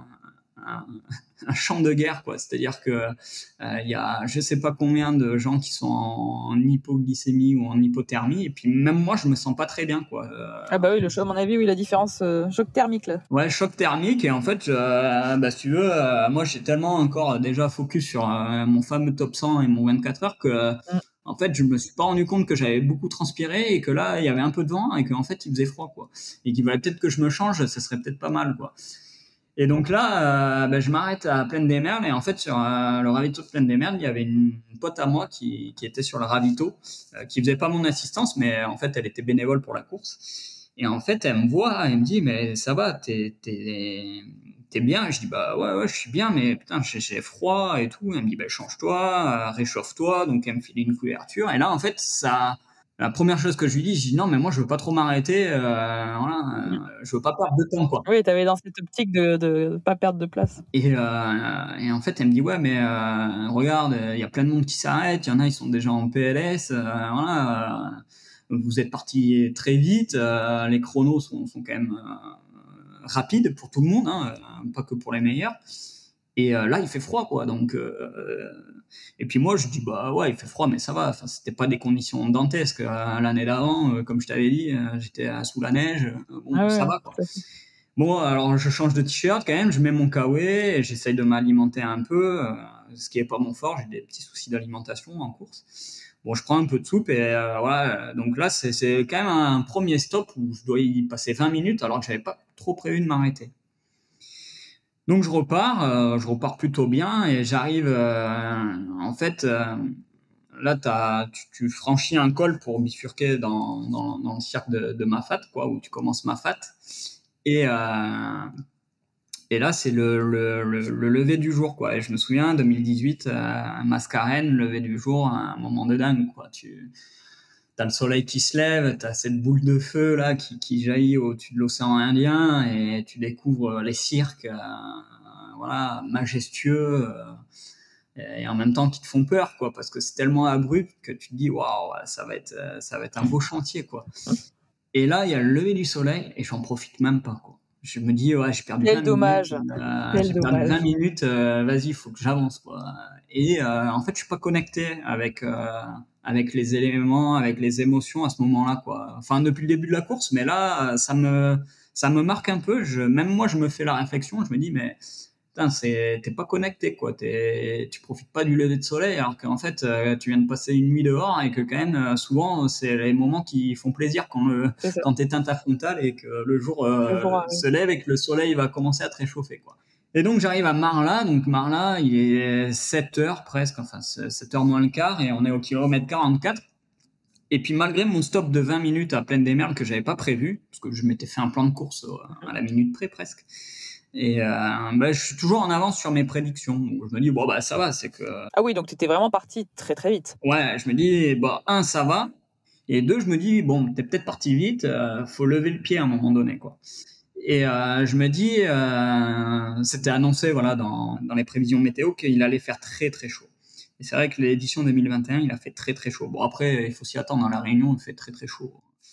un champ de guerre, quoi. C'est-à-dire que y a je sais pas combien de gens qui sont en hypoglycémie ou en hypothermie. Et puis même moi, je me sens pas très bien, quoi. Ah bah oui, à mon avis, oui, la différence, choc thermique, là. Ouais, choc thermique. Et en fait, si tu veux, moi, j'ai tellement encore déjà focus sur mon fameux top 100 et mon 24 heures que en fait, je me suis pas rendu compte que j'avais beaucoup transpiré et que là, il y avait un peu de vent et qu'en fait, il faisait froid, quoi. Et qu'il fallait peut-être que je me change, ça serait peut-être pas mal, quoi. Et donc là, je m'arrête à Plaine des Merles et en fait, sur le ravito de Plaine des Merles, il y avait une pote à moi qui était sur le ravito, qui faisait pas mon assistance, mais en fait, elle était bénévole pour la course. Et en fait, elle me voit, elle me dit, mais ça va, t'es bien? Et je dis, bah ouais, je suis bien, mais putain, j'ai froid et tout. Elle me dit, bah change-toi, réchauffe-toi. Donc, elle me file une couverture. Et là, en fait, la première chose que je lui dis, je dis, non, mais moi, je veux pas trop m'arrêter, je veux pas perdre de temps, quoi. Oui, t'avais dans cette optique de pas perdre de place. Et en fait, elle me dit, ouais, mais regarde, il y a plein de monde qui s'arrête, il y en a, ils sont déjà en PLS, vous êtes partis très vite, les chronos sont quand même rapides pour tout le monde, hein, pas que pour les meilleurs. Et là, il fait froid, quoi. Donc, et puis moi, je dis, bah ouais, il fait froid, mais ça va. Enfin, c'était pas des conditions dantesques. L'année d'avant, comme je t'avais dit, j'étais sous la neige. Bon, ça va, quoi. Bon, alors je change de t-shirt quand même, je mets mon kawaii et j'essaye de m'alimenter un peu, ce qui est pas mon fort, j'ai des petits soucis d'alimentation en course. Bon, je prends un peu de soupe et voilà. Donc là, c'est quand même un premier stop où je dois y passer 20 minutes alors que j'avais pas trop prévu de m'arrêter. Donc je repars plutôt bien et j'arrive, en fait, là tu franchis un col pour bifurquer dans le cercle de Mafat, quoi, où tu commences Mafat. Et là, c'est le lever du jour, quoi. Et je me souviens, 2018, Mascarène, lever du jour, un moment de dingue, quoi. T'as le soleil qui se lève, t'as cette boule de feu là qui jaillit au-dessus de l'océan Indien et tu découvres les cirques, voilà, majestueux et en même temps qui te font peur, quoi, parce que c'est tellement abrupt que tu te dis waouh, ça va être un beau chantier, quoi. Et là, il y a le lever du soleil et j'en profite même pas, quoi. Je me dis, ouais, j'ai perdu 20 minutes. J'ai perdu 20 minutes, vas-y, il faut que j'avance, quoi. Et en fait, je suis pas connecté avec les éléments, avec les émotions à ce moment-là, quoi. Enfin, depuis le début de la course, mais là, ça me marque un peu. Même moi, je me fais la réflexion. Je me dis, mais putain, t'es pas connecté, quoi. Tu profites pas du lever de soleil, alors qu'en fait, tu viens de passer une nuit dehors et que quand même, souvent, c'est les moments qui font plaisir quand t'éteins ta frontale et que le jour se lève et que le soleil va commencer à te réchauffer, quoi. Et donc, j'arrive à Marla. Donc, Marla, il est 7h presque, enfin, 7h moins le quart et on est au kilomètre 44. Et puis, malgré mon stop de 20 minutes à Plaine des Merles que j'avais pas prévu, parce que je m'étais fait un plan de course à la minute près presque, et je suis toujours en avance sur mes prédictions. Donc je me dis, bon, bah ça va, c'est que... Ah oui, donc tu étais vraiment parti très très vite. Ouais, je me dis, bah, ça va. Et 2, je me dis, bon, t'es peut-être parti vite, faut lever le pied à un moment donné, quoi. Et je me dis, c'était annoncé, voilà, dans les prévisions météo qu'il allait faire très très chaud. Et c'est vrai que l'édition 2021, il a fait très très chaud. Bon, après, il faut s'y attendre, dans la Réunion, il fait très très chaud.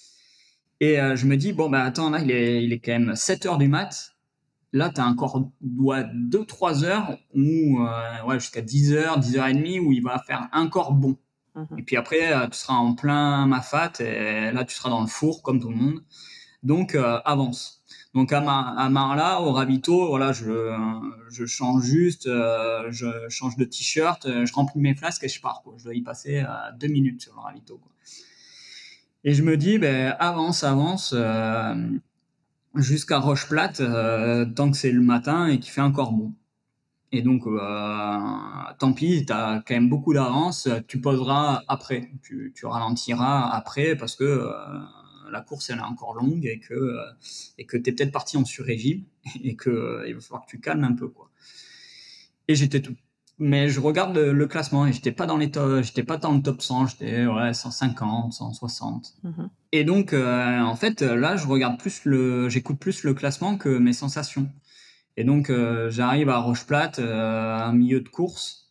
Et je me dis, bon, bah attends, là, il est quand même 7h du mat'. Là, tu as encore 2-3 heures où, jusqu'à 10h, 10h30, où il va faire encore bon. Et puis après, tu seras en plein Mafat et là, tu seras dans le four comme tout le monde. Donc, avance. Donc, à Marla, au ravito, voilà, je change juste, je change de t-shirt, je remplis mes flasques et je pars, quoi. Je dois y passer 2 minutes sur le ravito, quoi. Et je me dis, avance, jusqu'à Roche-Plate, tant que c'est le matin et qu'il fait encore bon. Et donc, tant pis, t'as quand même beaucoup d'avance, tu poseras après, tu ralentiras après parce que la course elle est encore longue et que t'es peut-être parti en sur-régime et que il va falloir que tu calmes un peu, quoi. Et mais je regarde le classement et j'étais pas dans le top 100, j'étais 150, 160. Et donc en fait là j'écoute plus le classement que mes sensations. Et donc j'arrive à Roche-Plate, un milieu de course,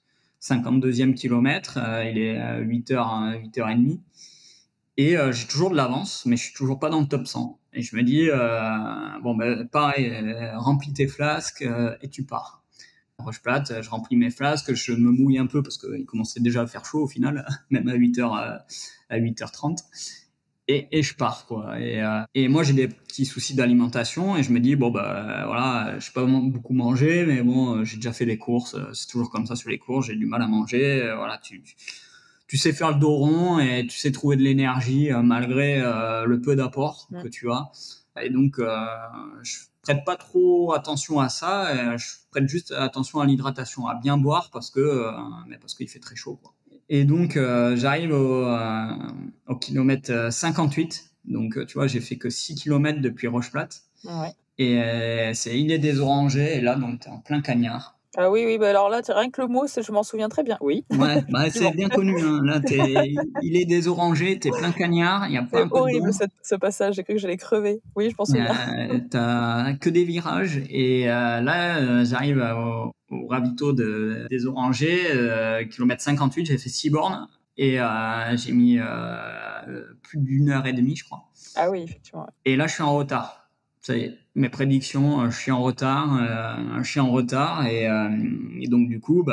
52e kilomètre, il est 8h, 8h30. Et j'ai toujours de l'avance, mais je suis toujours pas dans le top 100. Et je me dis, bon, ben, pareil, remplis tes flasques et tu pars. Roche plate, je remplis mes flasques, je me mouille un peu parce qu'il commençait déjà à faire chaud au final, même à 8h30. Et je pars, quoi. Et moi, j'ai des petits soucis d'alimentation et je me dis, bon, bah voilà, je sais pas beaucoup manger, mais bon, j'ai déjà fait des courses, c'est toujours comme ça sur les courses, j'ai du mal à manger. Voilà, tu sais faire le dos rond et tu sais trouver de l'énergie malgré le peu d'apport que tu as. Et donc, je prête pas trop attention à ça. Je prête juste attention à l'hydratation, à bien boire parce qu'il fait très chaud, quoi. Et donc, j'arrive au kilomètre 58. Donc, tu vois, j'ai fait que 6 kilomètres depuis Rocheplate. Ouais. Et c'est Îlet des Orangers. Et là, donc, t'es en plein cagnard. Ah oui, bah alors là, rien que le mot, je m'en souviens très bien. Oui. Ouais, bah, c'est bien connu, hein. Là, Îlet des Orangers, t'es plein cagnard, il n'y a pas C'est un peu de horrible vent. ce passage, j'ai cru que j'allais crever. Oui, je m'en souviens. T'as que des virages. Et là, j'arrive au ravito des Orangers, kilomètre 58, j'ai fait 6 bornes. Et j'ai mis plus d'1h30, je crois. Ah oui, effectivement. Et là, je suis en retard. Ça y est, mes prédictions, je suis en retard. Et donc, du coup,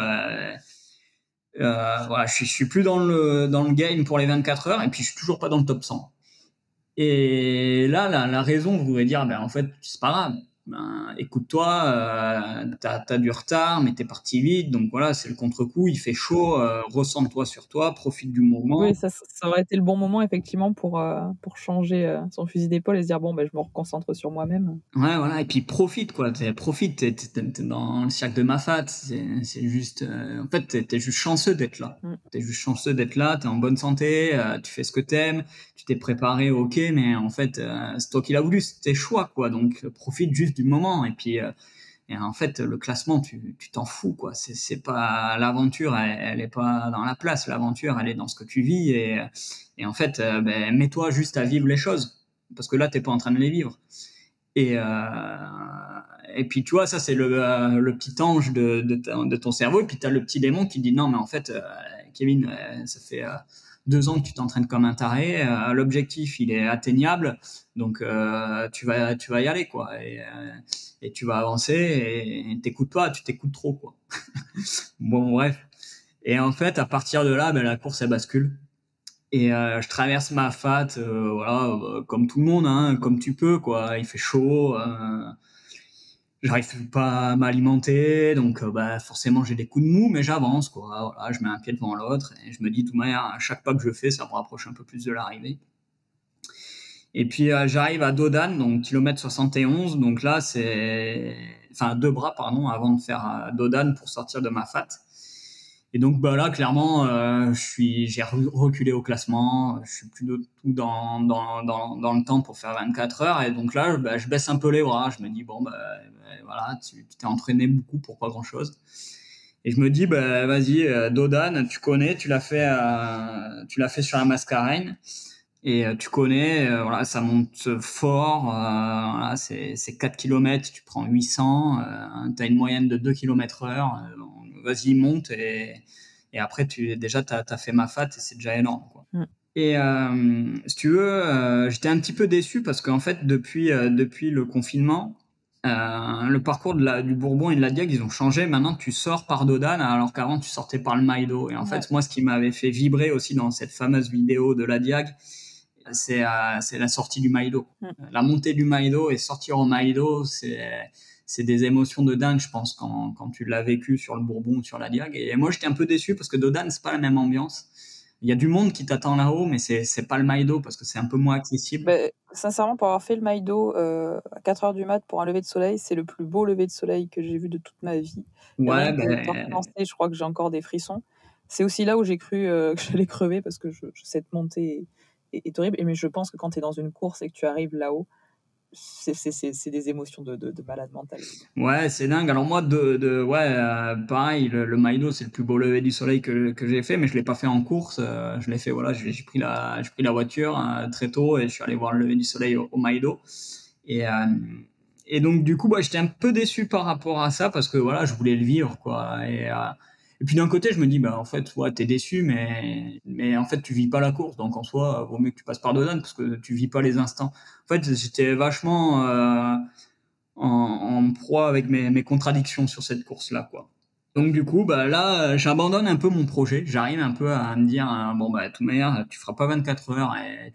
voilà, je suis plus dans le game pour les 24 heures. Et puis, je suis toujours pas dans le top 100. Et là, la raison voudrait dire, ben, en fait, c'est pas grave. Ben, écoute-toi, t'as du retard, mais t'es parti vite. Donc voilà, c'est le contre-coup, il fait chaud, ressens-toi sur toi, profite du moment. Oui, ça aurait été le bon moment, effectivement, pour changer son fusil d'épaule et se dire, bon, je me reconcentre sur moi-même. Ouais, voilà, et puis profite, quoi. Profite, t'es dans le cercle de Mafat. C'est juste, en fait, t'es juste chanceux d'être là. T'es juste chanceux d'être là, t'es en bonne santé, tu fais ce que t'aimes, tu t'es préparé, ok, mais en fait, c'est toi qui l'as voulu, c'est tes choix, quoi. Donc, profite juste du moment. Et en fait, le classement, tu t'en fous, quoi. C'est pas l'aventure, elle est pas dans la place. L'aventure, elle est dans ce que tu vis. Et en fait, ben, mets-toi juste à vivre les choses, parce que là, t'es pas en train de les vivre. Et puis, tu vois, ça, c'est le petit ange de ton cerveau. Et puis, tu as le petit démon qui dit non, mais en fait, Kevin, ça fait 2 ans que tu t'entraînes comme un taré. L'objectif, il est atteignable. Donc, tu vas y aller, quoi. Et tu vas avancer et t'écoutes pas, tu t'écoutes trop, quoi. Bon, bref. Et en fait, à partir de là, ben, la course, elle bascule. Et je traverse ma fat, voilà, comme tout le monde, hein, comme tu peux, quoi. Il fait chaud, j'arrive pas à m'alimenter, donc forcément j'ai des coups de mou, mais j'avance, quoi. Voilà, je mets un pied devant l'autre et je me dis, de toute manière, à chaque pas que je fais, ça me rapproche un peu plus de l'arrivée. Et puis j'arrive à Dodane, donc kilomètre 71, donc là c'est, enfin 2 bras, pardon, avant de faire Dodane pour sortir de ma fat. Et donc là, clairement, j'ai reculé au classement. Je suis plus du tout dans le temps pour faire 24 heures. Et donc là, je baisse un peu les bras. Je me dis bon, voilà, tu t'es entraîné beaucoup pour pas grand chose. Et je me dis vas-y, Dodane, tu connais, tu l'as fait sur la Mascarene. Et tu connais, voilà, ça monte fort. Voilà, c'est 4 km, tu prends 800, tu as une moyenne de 2 km heure. Vas-y, monte et après, t'as fait ma fat et c'est déjà énorme, quoi. Et si tu veux, j'étais un petit peu déçu parce qu'en fait, depuis le confinement, le parcours du Bourbon et de la Diag, ils ont changé. Maintenant, tu sors par Dodane alors qu'avant, tu sortais par le Maïdo. Et en fait, moi, ce qui m'avait fait vibrer aussi dans cette fameuse vidéo de la Diag, c'est la sortie du Maïdo. La montée du Maïdo et sortir au Maïdo, c'est des émotions de dingue, je pense, quand tu l'as vécu sur le Bourbon ou sur la Diag. Et moi, j'étais un peu déçu parce que Dodane, c'est pas la même ambiance. Il y a du monde qui t'attend là-haut, mais c'est pas le Maïdo parce que c'est un peu moins accessible. Sincèrement, pour avoir fait le Maïdo à 4h du mat pour un lever de soleil, c'est le plus beau lever de soleil que j'ai vu de toute ma vie. Ouais, Rien que de repenser, je crois que j'ai encore des frissons. C'est aussi là où j'ai cru que j'allais crever parce que cette montée est horrible. Mais je pense que quand tu es dans une course et que tu arrives là-haut, c'est des émotions de malade mental. Ouais, c'est dingue. Alors moi, pareil, le Maïdo, c'est le plus beau lever du soleil que j'ai fait, mais je l'ai pas fait en course. Je l'ai fait, voilà, j'ai pris la voiture très tôt et je suis allé voir le lever du soleil au Maïdo. Et donc du coup, j'étais un peu déçu par rapport à ça parce que voilà, je voulais le vivre, quoi. Et puis d'un côté, je me dis, bah en fait, ouais, t'es déçu, mais en fait, tu vis pas la course, donc en soi, vaut mieux que tu passes par dedans parce que tu vis pas les instants. En fait, j'étais vachement en proie avec mes contradictions sur cette course-là, quoi. Donc du coup, bah là, j'abandonne un peu mon projet. J'arrive un peu à me dire, bon bah de toute manière, tu feras pas 24 heures et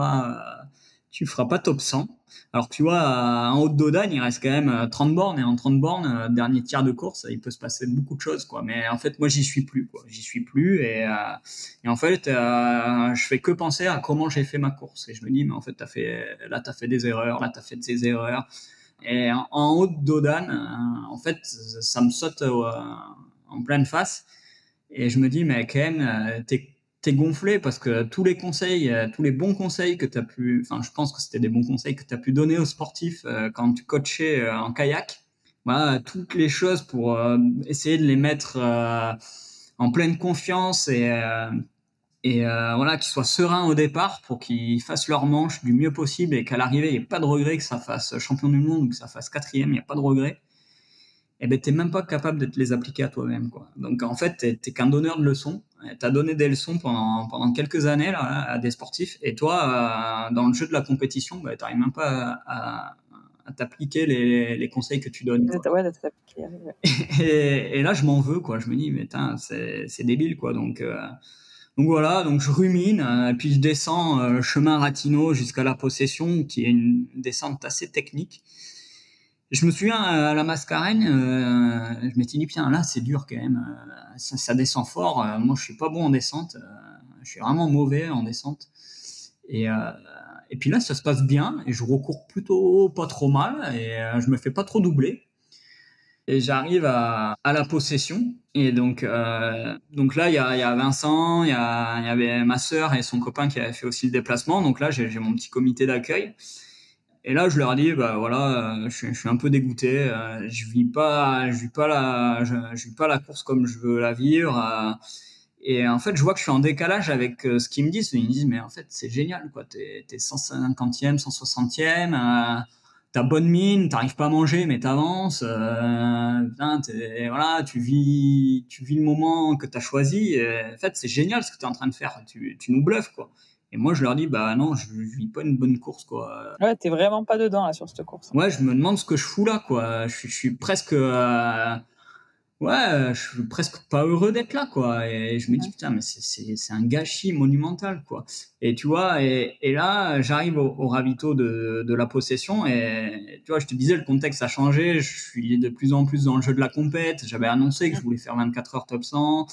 tu feras pas top 100. Alors tu vois, en haute d'Audagne, il reste quand même 30 bornes et en 30 bornes, dernier tiers de course, il peut se passer beaucoup de choses, quoi. Mais en fait, moi, j'y suis plus, quoi. J'y suis plus et en fait, je fais que penser à comment j'ai fait ma course et je me dis, mais en fait, t'as fait des erreurs, là, t'as fait des erreurs. Et en haute d'Audagne, en fait, ça me saute en pleine face. Et je me dis, mais Ken, t'es gonflé parce que tous les conseils, tous les bons conseils que t'as pu, enfin, je pense que c'était des bons conseils que t'as pu donner aux sportifs quand tu coachais en kayak. Voilà, toutes les choses pour essayer de les mettre en pleine confiance et voilà, qu'ils soient sereins au départ pour qu'ils fassent leur manche du mieux possible et qu'à l'arrivée, il n'y ait pas de regret que ça fasse champion du monde ou que ça fasse quatrième, il n'y a pas de regret. Et ben, t'es même pas capable de te les appliquer à toi-même, quoi. Donc, en fait, t'es qu'un donneur de leçons. T'as donné des leçons pendant quelques années, là, à des sportifs. Et toi, dans le jeu de la compétition, ben, t'arrives même pas à t'appliquer les conseils que tu donnes, quoi. Ouais, de t'appliquer, ouais. Et là, je m'en veux, quoi. Je me dis, mais putain, c'est débile, quoi. Donc voilà, donc je rumine, puis je descends chemin Ratinot jusqu'à la Possession, qui est une descente assez technique. Je me souviens à la Mascarène, je m'étais dit putain là c'est dur quand même, ça descend fort. Moi je suis pas bon en descente, je suis vraiment mauvais en descente. Et, euh, et puis là ça se passe bien et je recours plutôt pas trop mal et je me fais pas trop doubler. Et j'arrive à la Possession. Et donc là, il y a Vincent, il y avait ma sœur et son copain qui avaient fait aussi le déplacement. Donc là, j'ai mon petit comité d'accueil. Et là, je leur dis, bah voilà, je suis un peu dégoûté. Je vis pas la course comme je veux la vivre. Et en fait, je vois que je suis en décalage avec ce qu'ils me disent. Ils me disent, mais en fait, c'est génial, quoi. T'es 150e, 160e. T'as bonne mine, t'arrives pas à manger, mais t'avances. Putain, voilà, tu vis le moment que t'as choisi. Et en fait, c'est génial ce que t'es en train de faire. Tu nous bluffes, quoi. Et moi, je leur dis, bah non, je vis pas une bonne course, quoi. Ouais, t'es vraiment pas dedans là sur cette course. Ouais, je me demande ce que je fous là, quoi. Je suis presque, ouais, je suis presque pas heureux d'être là, quoi. Et je me dis, putain, mais c'est un gâchis monumental, quoi. Et tu vois, et là, j'arrive au ravito de la Possession et tu vois, je te disais, le contexte a changé. Je suis de plus en plus dans le jeu de la compète. J'avais annoncé que je voulais faire 24 heures top 100.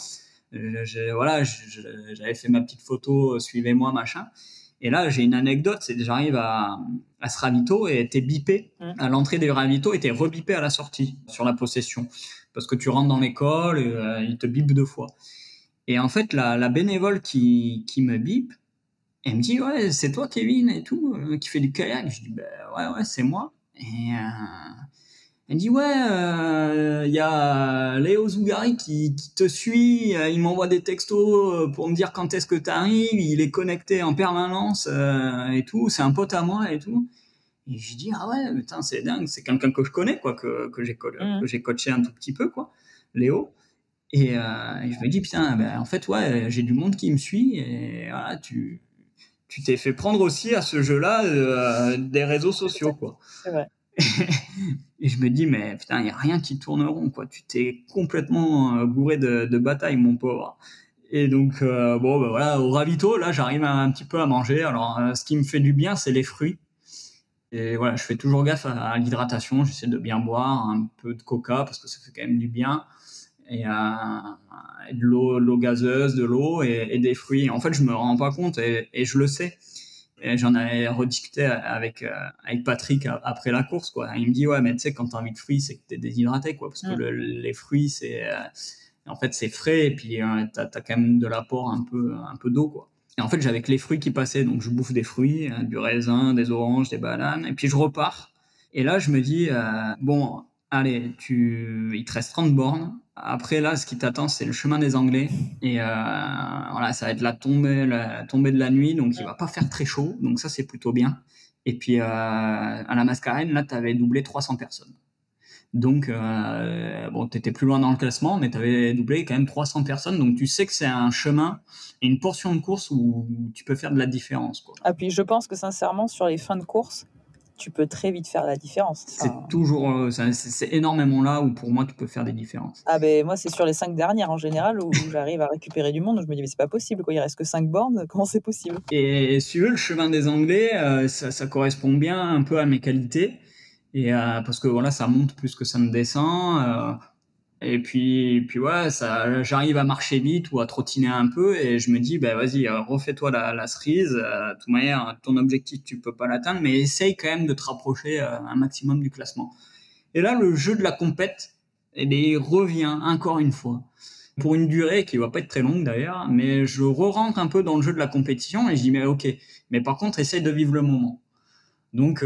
Voilà, j'avais fait ma petite photo, suivez-moi, machin. Et là, j'ai une anecdote, c'est que j'arrive à ce ravito et t'es bipé à l'entrée des ravitaux et t'es rebipé à la sortie sur la Possession. Parce que tu rentres dans l'école et ils te bipent 2 fois. Et en fait, la bénévole qui me bipe, elle me dit, ouais, c'est toi, Kevin, et tout, qui fait du kayak. Je dis, ben ouais, c'est moi. Et elle me dit, ouais, il y a Léo Zougari qui te suit, il m'envoie des textos pour me dire quand est-ce que tu arrives, il est connecté en permanence et tout, c'est un pote à moi et tout. Et je dis, ah ouais, putain, c'est dingue, c'est quelqu'un que je connais, quoi, que j'ai coaché un tout petit peu, quoi, Léo. Et je me dis, putain, ben, en fait, ouais, j'ai du monde qui me suit et voilà, tu t'es fait prendre aussi à ce jeu-là des réseaux sociaux, quoi. C'est vrai. Et je me dis, mais putain, il n'y a rien qui tourne rond, quoi. Tu t'es complètement gouré de bataille, mon pauvre. Et donc, bon, ben voilà, au ravito, là, j'arrive un petit peu à manger. Alors, ce qui me fait du bien, c'est les fruits. Et voilà, je fais toujours gaffe à l'hydratation. J'essaie de bien boire, un peu de coca, parce que ça fait quand même du bien. Et de l'eau gazeuse, de l'eau et des fruits. En fait, je me rends pas compte et je le sais. Et j'en avais rediscuté avec Patrick après la course, quoi. Il me dit, ouais, mais tu sais, quand t'as envie de fruits, c'est que t'es déshydraté, quoi. Parce que les fruits, en fait, c'est frais et puis t'as quand même de l'apport un peu d'eau, quoi. Et en fait, j'avais que les fruits qui passaient. Donc, je bouffe des fruits, du raisin, des oranges, des bananes. Et puis, je repars. Et là, je me dis, bon, allez, il te reste 30 bornes. Après, là, ce qui t'attend, c'est le chemin des Anglais. Et voilà, ça va être la tombée de la nuit, donc il va pas faire très chaud. Donc ça, c'est plutôt bien. Et puis, à la Mascarène, là, t'avais doublé 300 personnes. Donc, bon, t'étais plus loin dans le classement, mais t'avais doublé quand même 300 personnes. Donc, tu sais que c'est un chemin et une portion de course où tu peux faire de la différence, quoi. Ah, puis je pense que sincèrement, sur les fins de course, tu peux très vite faire la différence. C'est toujours, c'est énormément là où pour moi tu peux faire des différences. Ah ben moi, c'est sur les 5 dernières en général où j'arrive à récupérer du monde. Je me dis, mais c'est pas possible, quoi. Il reste que 5 bornes. Comment c'est possible? Et si tu veux, le chemin des Anglais, ça correspond bien un peu à mes qualités. Et parce que voilà, ça monte plus que ça ne descend. Et puis ouais, j'arrive à marcher vite ou à trottiner un peu. Et je me dis, bah vas-y, refais-toi la cerise. De toute manière, ton objectif, tu peux pas l'atteindre, mais essaye quand même de te rapprocher un maximum du classement. Et là, le jeu de la compète, il revient encore une fois. Pour une durée qui va pas être très longue d'ailleurs, mais je re-rentre un peu dans le jeu de la compétition et je dis, mais ok, mais par contre, essaye de vivre le moment. Donc,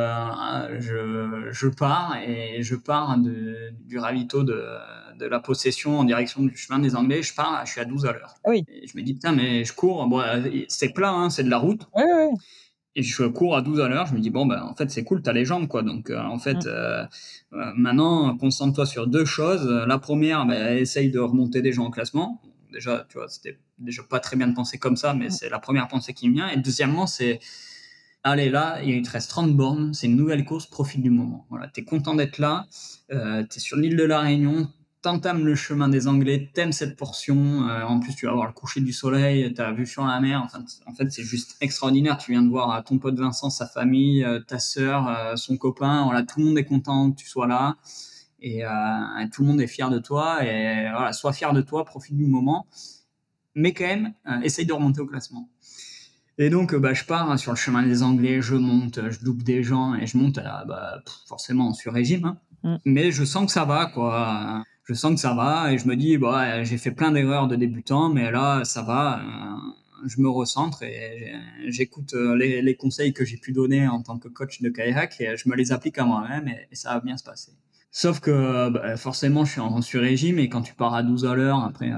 je pars et je pars du ravito de la possession en direction du chemin des Anglais. Je suis à 12 à l'heure. Ah oui. Et je me dis, putain, mais je cours, bon, c'est plat, hein, c'est de la route. Oui, oui, oui. Et je cours à 12 à l'heure, je me dis, bon, ben, en fait, c'est cool, t'as les jambes, quoi. Donc, maintenant, concentre-toi sur deux choses. La première, ben, essaye de remonter des gens au classement. Déjà, tu vois, c'était déjà pas très bien de penser comme ça, mais c'est la première pensée qui me vient. Et deuxièmement, c'est, allez, là, il te reste 30 bornes, c'est une nouvelle course, profite du moment. Voilà, t'es content d'être là, t'es sur l'île de la Réunion, t'entames le chemin des Anglais, t'aimes cette portion, en plus tu vas voir le coucher du soleil, t'as vue sur la mer, enfin, en fait c'est juste extraordinaire, tu viens de voir ton pote Vincent, sa famille, ta sœur, son copain, voilà, tout le monde est content que tu sois là, et tout le monde est fier de toi, et voilà, sois fier de toi, profite du moment, mais quand même, essaye de remonter au classement. Et donc, je pars sur le chemin des Anglais, je monte, je double des gens et je monte forcément en sur-régime. Hein. Mais je sens que ça va, quoi. Je sens que ça va et je me dis, j'ai fait plein d'erreurs de débutant, mais là, ça va. Je me recentre et j'écoute les conseils que j'ai pu donner en tant que coach de kayak et je me les applique à moi-même et ça va bien se passer. Sauf que forcément, je suis en sur-régime et quand tu pars à 12 à l'heure, après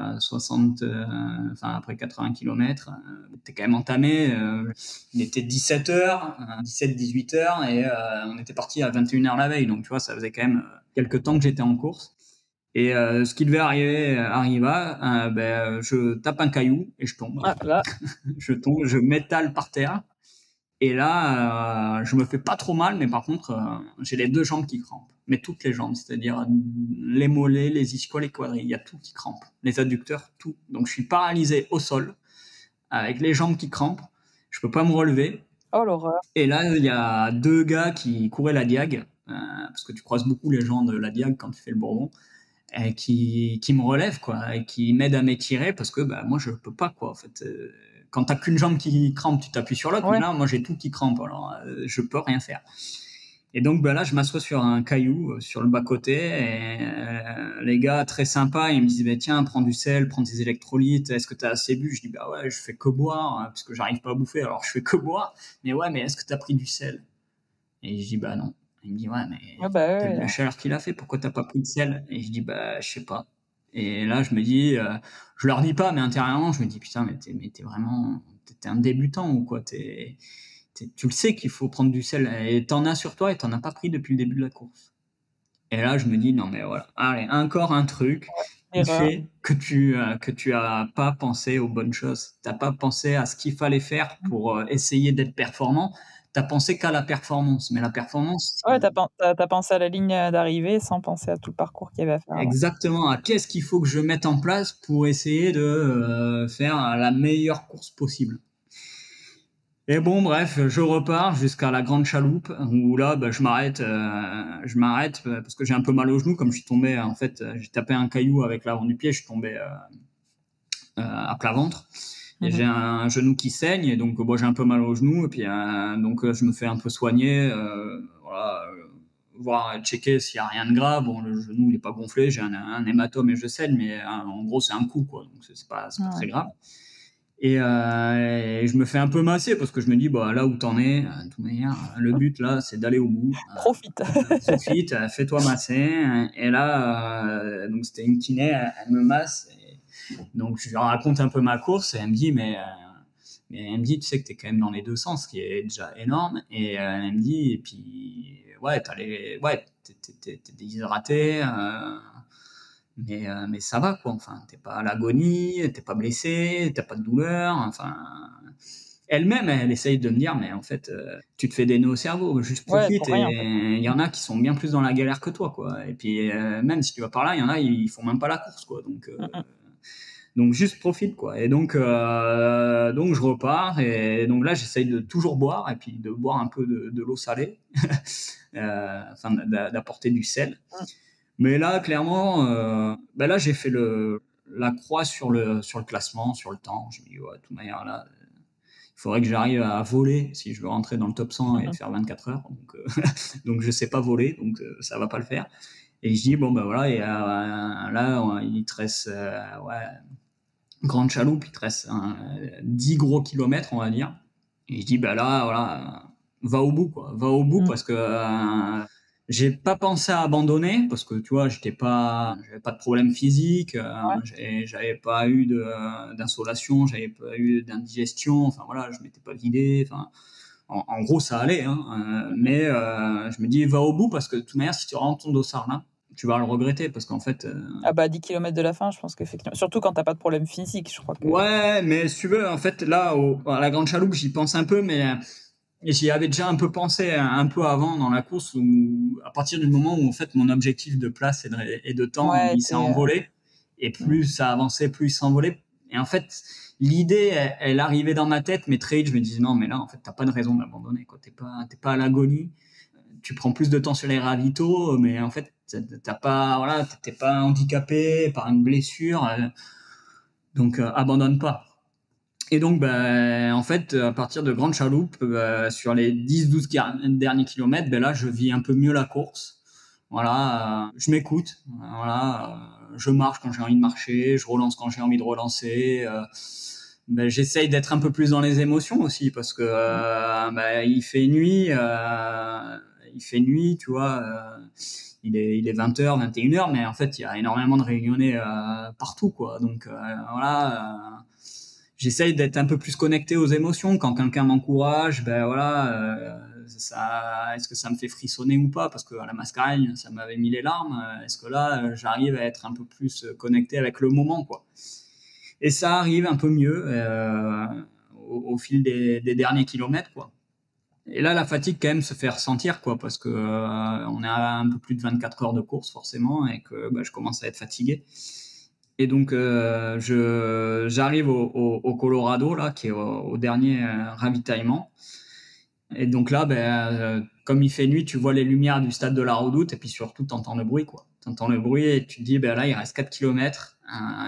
80 km, t'es quand même entamé. Il était 17h, 17-18h et on était parti à 21h la veille. Donc, tu vois, ça faisait quand même quelques temps que j'étais en course. Et ce qui devait arriva, je tape un caillou et je tombe. Ah, là. Je tombe, je m'étale par terre. Et là, je me fais pas trop mal, mais par contre, j'ai les deux jambes qui crampent. Mais toutes les jambes, c'est-à-dire les mollets, les ischios, les quadrilles, il y a tout qui crampe. Les adducteurs, tout. Donc je suis paralysé au sol, avec les jambes qui crampent. Je peux pas me relever. Oh l'horreur. Et là, il y a deux gars qui couraient la diag, parce que tu croises beaucoup les gens de la diag quand tu fais le Bourbon, et qui me relèvent, quoi, et qui m'aident à m'étirer, parce que moi, je peux pas, quoi, en fait. Quand t'as qu'une jambe qui crampe, tu t'appuies sur l'autre. Ouais. Mais là, moi, j'ai tout qui crampe, alors je peux rien faire. Et donc, là, je m'assois sur un caillou, sur le bas-côté, et les gars, très sympas, ils me disent, tiens, prends du sel, prends des électrolytes, est-ce que t'as assez bu? Je dis, ouais, je fais que boire, hein, parce que j'arrive pas à bouffer, alors je fais que boire. Mais ouais, mais est-ce que t'as pris du sel? Et je dis, non. Il me dit, ouais, mais t'as vu la chaleur qu'il a fait, pourquoi t'as pas pris de sel? Et je dis, je sais pas. Et là, je me dis, je leur dis pas, mais intérieurement, je me dis, putain, mais t'es vraiment, t'es un débutant ou quoi? Tu le sais qu'il faut prendre du sel et t'en as sur toi et t'en as pas pris depuis le début de la course. Et là, je me dis, non, mais voilà, allez, encore un truc qui fait que tu as pas pensé aux bonnes choses. T'as pas pensé à ce qu'il fallait faire pour essayer d'être performant. T'as pensé qu'à la performance, mais la performance... Ouais, t'as pensé à la ligne d'arrivée sans penser à tout le parcours qu'il y avait à faire. Exactement, à qu'est-ce qu'il faut que je mette en place pour essayer de faire la meilleure course possible. Et bon, bref, je repars jusqu'à la Grande Chaloupe, où là, je m'arrête parce que j'ai un peu mal au genou, comme je suis tombé, en fait, j'ai tapé un caillou avec l'avant du pied, je suis tombé à plat ventre. Et j'ai un genou qui saigne, et donc j'ai un peu mal au genou, et puis donc je me fais un peu soigner, voir checker s'il y a rien de grave. Bon, le genou il est pas gonflé, j'ai un hématome et je saigne, mais en gros c'est un coup, quoi, donc c'est pas très grave. Et je me fais un peu masser parce que je me dis là où t'en es, de toute manière, le but là c'est d'aller au bout. Profite, fais-toi masser. Et là donc c'était une kiné, elle me masse. Donc je lui raconte un peu ma course et elle me dit mais elle me dit, tu sais que t'es quand même dans les deux sens, ce qui est déjà énorme. Et elle me dit, et puis ouais, t'es déshydraté, mais ça va, quoi. Enfin, t'es pas à l'agonie, t'es pas blessé, t'as pas de douleur. Enfin, elle-même, elle essaye de me dire, mais en fait, tu te fais des nœuds au cerveau, juste Ouais, profite. pour rien, Et en fait. il y en a qui sont bien plus dans la galère que toi, quoi. Et puis, même si tu vas par là, il y en a, ils font même pas la course, quoi. Donc juste profite, quoi. Et donc je repars, et donc là j'essaye de toujours boire, et puis de boire un peu de l'eau salée, afin d'apporter du sel. Mais là clairement, ben là j'ai fait la croix sur le classement, sur le temps. Je me dis, ouais, de toute manière là, il faudrait que j'arrive à voler si je veux rentrer dans le top 100 et faire 24 heures. Donc je sais pas voler, donc ça va pas le faire. Et je dis, bon ben voilà, et là il te reste ouais, grande chaloupe, il te reste 10 gros kilomètres, on va dire. Et je dis, bah là, voilà, va au bout, quoi. Va au bout, parce que j'ai pas pensé à abandonner, parce que tu vois, j'avais pas de problème physique, j'avais pas eu d'insolation, j'avais pas eu d'indigestion, enfin voilà, je m'étais pas vidé, enfin, en gros, ça allait, hein, mais je me dis, va au bout, parce que de toute manière, si tu rentres ton dossard là, tu vas le regretter, parce qu'en fait, Ah bah 10 kilomètres de la fin, je pense qu'effectivement, surtout quand t'as pas de problème physique, je crois que... ouais, mais si tu veux, en fait, là, à la Grande Chaloupe, j'y pense un peu, mais j'y avais déjà un peu pensé un peu avant dans la course, où, à partir du moment où, en fait, mon objectif de place et de temps, Ouais, il s'est envolé, et plus ça avançait, plus il s'envolait. Et en fait, l'idée, elle arrivait dans ma tête, mais très vite, je me disais, non, mais là, en fait, t'as pas de raison d'abandonner, quoi. T'es pas à l'agonie. Tu prends plus de temps sur les ravitaux, mais en fait, t'as pas, voilà, t'es pas handicapé par une blessure, donc abandonne pas. Et donc, ben, en fait, à partir de Grande Chaloupe, sur les 10-12 derniers kilomètres, ben là, je vis un peu mieux la course. Voilà, je m'écoute. Voilà, je marche quand j'ai envie de marcher, je relance quand j'ai envie de relancer. Ben, j'essaye d'être un peu plus dans les émotions aussi, parce que ben, il fait nuit, tu vois. Il est 20h, 21h, mais en fait, il y a énormément de réunionnais partout, quoi. Donc, voilà. J'essaye d'être un peu plus connecté aux émotions. Quand quelqu'un m'encourage, ben voilà, est-ce que ça me fait frissonner ou pas? Parce que à la Mascareigne, ça m'avait mis les larmes. Est-ce que là, j'arrive à être un peu plus connecté avec le moment, quoi? Et ça arrive un peu mieux au fil des derniers kilomètres, quoi. Et là, la fatigue quand même se fait ressentir, quoi, parce que on a un peu plus de 24 heures de course forcément, et que je commence à être fatigué. Et donc, j'arrive au Colorado, là, qui est au dernier ravitaillement. Et donc là, comme il fait nuit, tu vois les lumières du stade de la Redoute, et puis surtout, tu entends le bruit, quoi. Tu entends le bruit et tu te dis, là, il reste 4 kilomètres,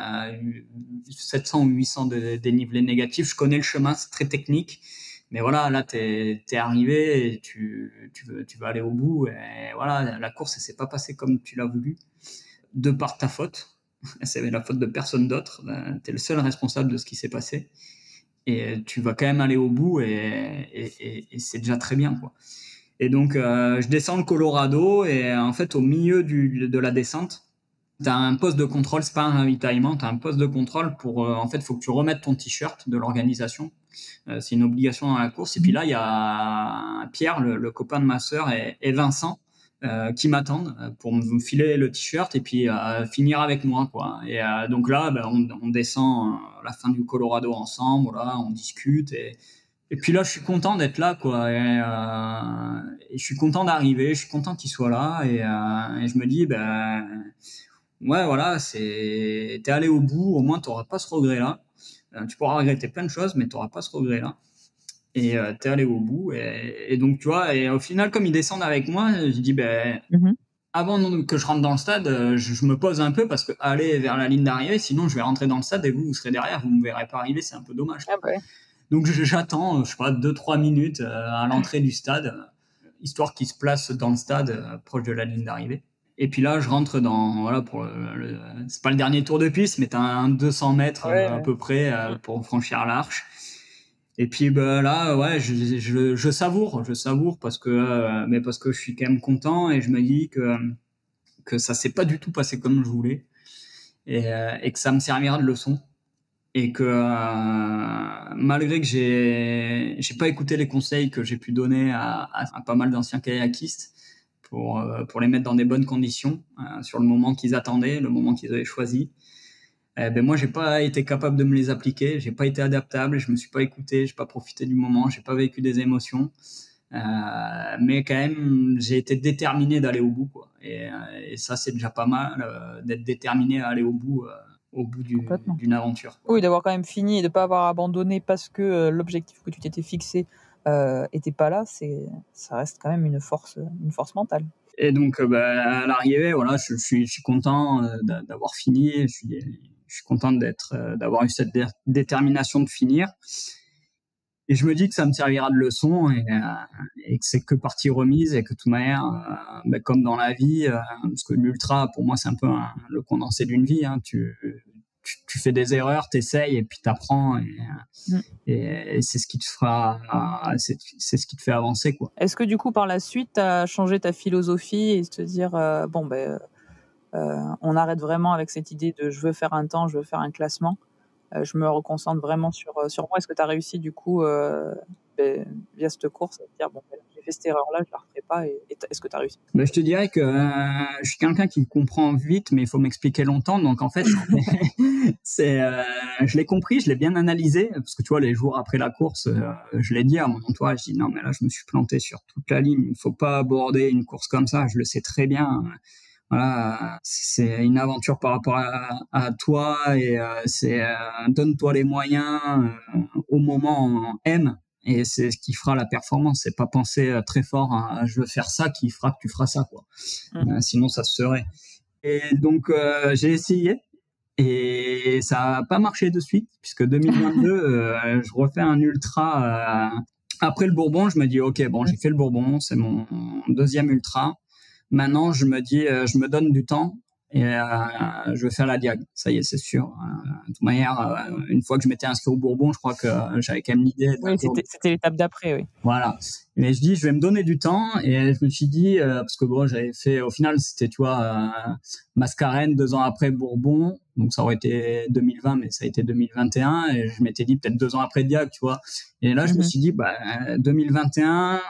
700 ou 800 de dénivelé négatif. Je connais le chemin, c'est très technique. Mais voilà, là, t'es arrivé et tu vas aller au bout. Et voilà, la course, elle s'est pas passée comme tu l'as voulu, de par ta faute. C'est la faute de personne d'autre. Tu es le seul responsable de ce qui s'est passé. Et tu vas quand même aller au bout, et c'est déjà très bien, quoi. Et donc, je descends le Colorado, et en fait, au milieu de la descente, tu as un poste de contrôle, c'est pas un ravitaillement, tu as un poste de contrôle pour, en fait, il faut que tu remettes ton t-shirt de l'organisation. C'est une obligation dans la course. Et puis là, il y a Pierre, le copain de ma sœur, et Vincent, qui m'attendent pour me filer le t-shirt et puis finir avec moi, quoi. Et donc là, on descend à la fin du Colorado ensemble, voilà, on discute, et puis là, je suis content d'être là, quoi. Et je suis content d'arriver, je suis content qu'il soit là, et je me dis, ouais, voilà, t'es allé au bout, au moins t'auras pas ce regret-là. Tu pourras regretter plein de choses, mais t'auras pas ce regret-là. Et t'es allé au bout, et donc tu vois, et au final, comme ils descendent avec moi, je dis, avant que je rentre dans le stade, je me pose un peu, parce que aller vers la ligne d'arrivée, sinon je vais rentrer dans le stade et vous serez derrière, vous me verrez pas arriver, c'est un peu dommage. Ah bah ouais. Donc j'attends, je sais pas, 2-3 minutes à l'entrée du stade, histoire qu'ils se placent dans le stade, proche de la ligne d'arrivée. Et puis là, je rentre voilà, c'est pas le dernier tour de piste, mais t'as un 200 mètres à peu près pour franchir l'arche. Et puis là, ouais, je savoure, parce que je suis quand même content, et je me dis que ça s'est pas du tout passé comme je voulais, et que ça me servira de leçon, et que malgré que j'ai pas écouté les conseils que j'ai pu donner à pas mal d'anciens kayakistes, pour les mettre dans des bonnes conditions sur le moment qu'ils attendaient, le moment qu'ils avaient choisi. Moi, j'ai pas été capable de me les appliquer, j'ai pas été adaptable, je me suis pas écouté, j'ai pas profité du moment, j'ai pas vécu des émotions. Mais quand même, j'ai été déterminé d'aller au bout, quoi. Et ça, c'est déjà pas mal d'être déterminé à aller au bout d'une aventure, quoi. Oui, d'avoir quand même fini et de pas avoir abandonné parce que l'objectif que tu t'étais fixé était pas là, ça reste quand même une force mentale. Et donc, à l'arrivée, voilà, je suis content d'avoir fini. Je suis content d'avoir eu cette détermination de finir. Et je me dis que ça me servira de leçon et que c'est que partie remise et que de toute manière, comme dans la vie, parce que l'ultra, pour moi, c'est un peu le condensé d'une vie. Hein, tu fais des erreurs, t'essayes et puis t'apprends et c'est ce qui te fera, c'est ce qui te fait avancer, quoi. Est-ce que du coup, par la suite, t'as changé ta philosophie et te dire, on arrête vraiment avec cette idée de je veux faire un temps, je veux faire un classement. Je me reconcentre vraiment sur moi. Est-ce que tu as réussi du coup via cette course à te dire j'ai fait cette erreur-là, je la referai pas est-ce que tu as réussi? Je te dirais que je suis quelqu'un qui comprend vite, mais il faut m'expliquer longtemps. Donc en fait, je l'ai compris, je l'ai bien analysé, parce que tu vois, les jours après la course, je l'ai dit à mon entourage, je dis non mais là je me suis planté sur toute la ligne, il faut pas aborder une course comme ça, je le sais très bien. Voilà, c'est une aventure par rapport à toi et donne-toi les moyens au moment M et c'est ce qui fera la performance. C'est pas penser très fort à je veux faire ça qui fera que tu feras ça, quoi. Sinon ça se ferait. Et donc j'ai essayé et ça a pas marché de suite puisque 2022 je refais un ultra après le Bourbon. Je me dis ok, bon, j'ai fait le Bourbon, c'est mon deuxième ultra. Maintenant, je me dis, je me donne du temps et je vais faire la diag. Ça y est, c'est sûr. De toute manière, une fois que je m'étais inscrit au Bourbon, je crois que j'avais quand même l'idée. Oui, c'était l'étape d'après, oui. Voilà. Mais je dis, je vais me donner du temps et je me suis dit, parce que bon, j'avais fait, au final, c'était, tu vois, Mascarène 2 ans après Bourbon. Donc ça aurait été 2020, mais ça a été 2021. Et je m'étais dit peut-être 2 ans après diag, tu vois. Et là, je me suis dit, 2021...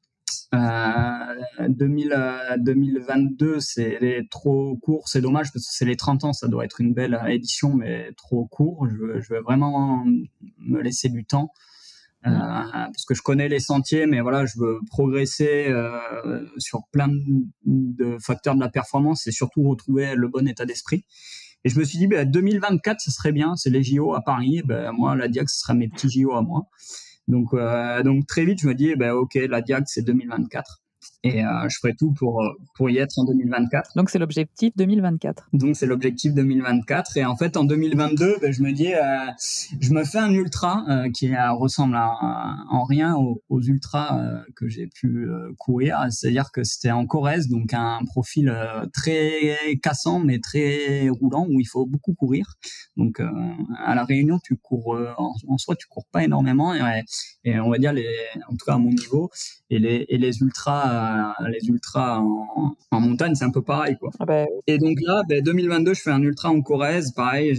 2022, c'est trop court, c'est dommage parce que c'est les 30 ans, ça doit être une belle édition, mais trop court. Je veux vraiment me laisser du temps parce que je connais les sentiers, mais voilà, je veux progresser sur plein de facteurs de la performance et surtout retrouver le bon état d'esprit. Et je me suis dit, 2024, ce serait bien, c'est les JO à Paris. Moi, la Diag, ce sera mes petits JO à moi. Donc très vite, je me dis, ok, la Diag, c'est 2024. Et je ferai tout pour y être en 2024. Donc c'est l'objectif 2024. Donc c'est l'objectif 2024. Et en fait, en 2022, je me dis, je me fais un ultra qui ressemble en rien aux ultras que j'ai pu courir. C'est-à-dire que c'était en Corrèze, donc un profil très cassant mais très roulant où il faut beaucoup courir. Donc à la Réunion, tu cours en soi, tu cours pas énormément et on va dire en tout cas à mon niveau et les ultras en montagne, c'est un peu pareil, quoi. Et donc là, 2022, je fais un ultra en Corrèze, pareil.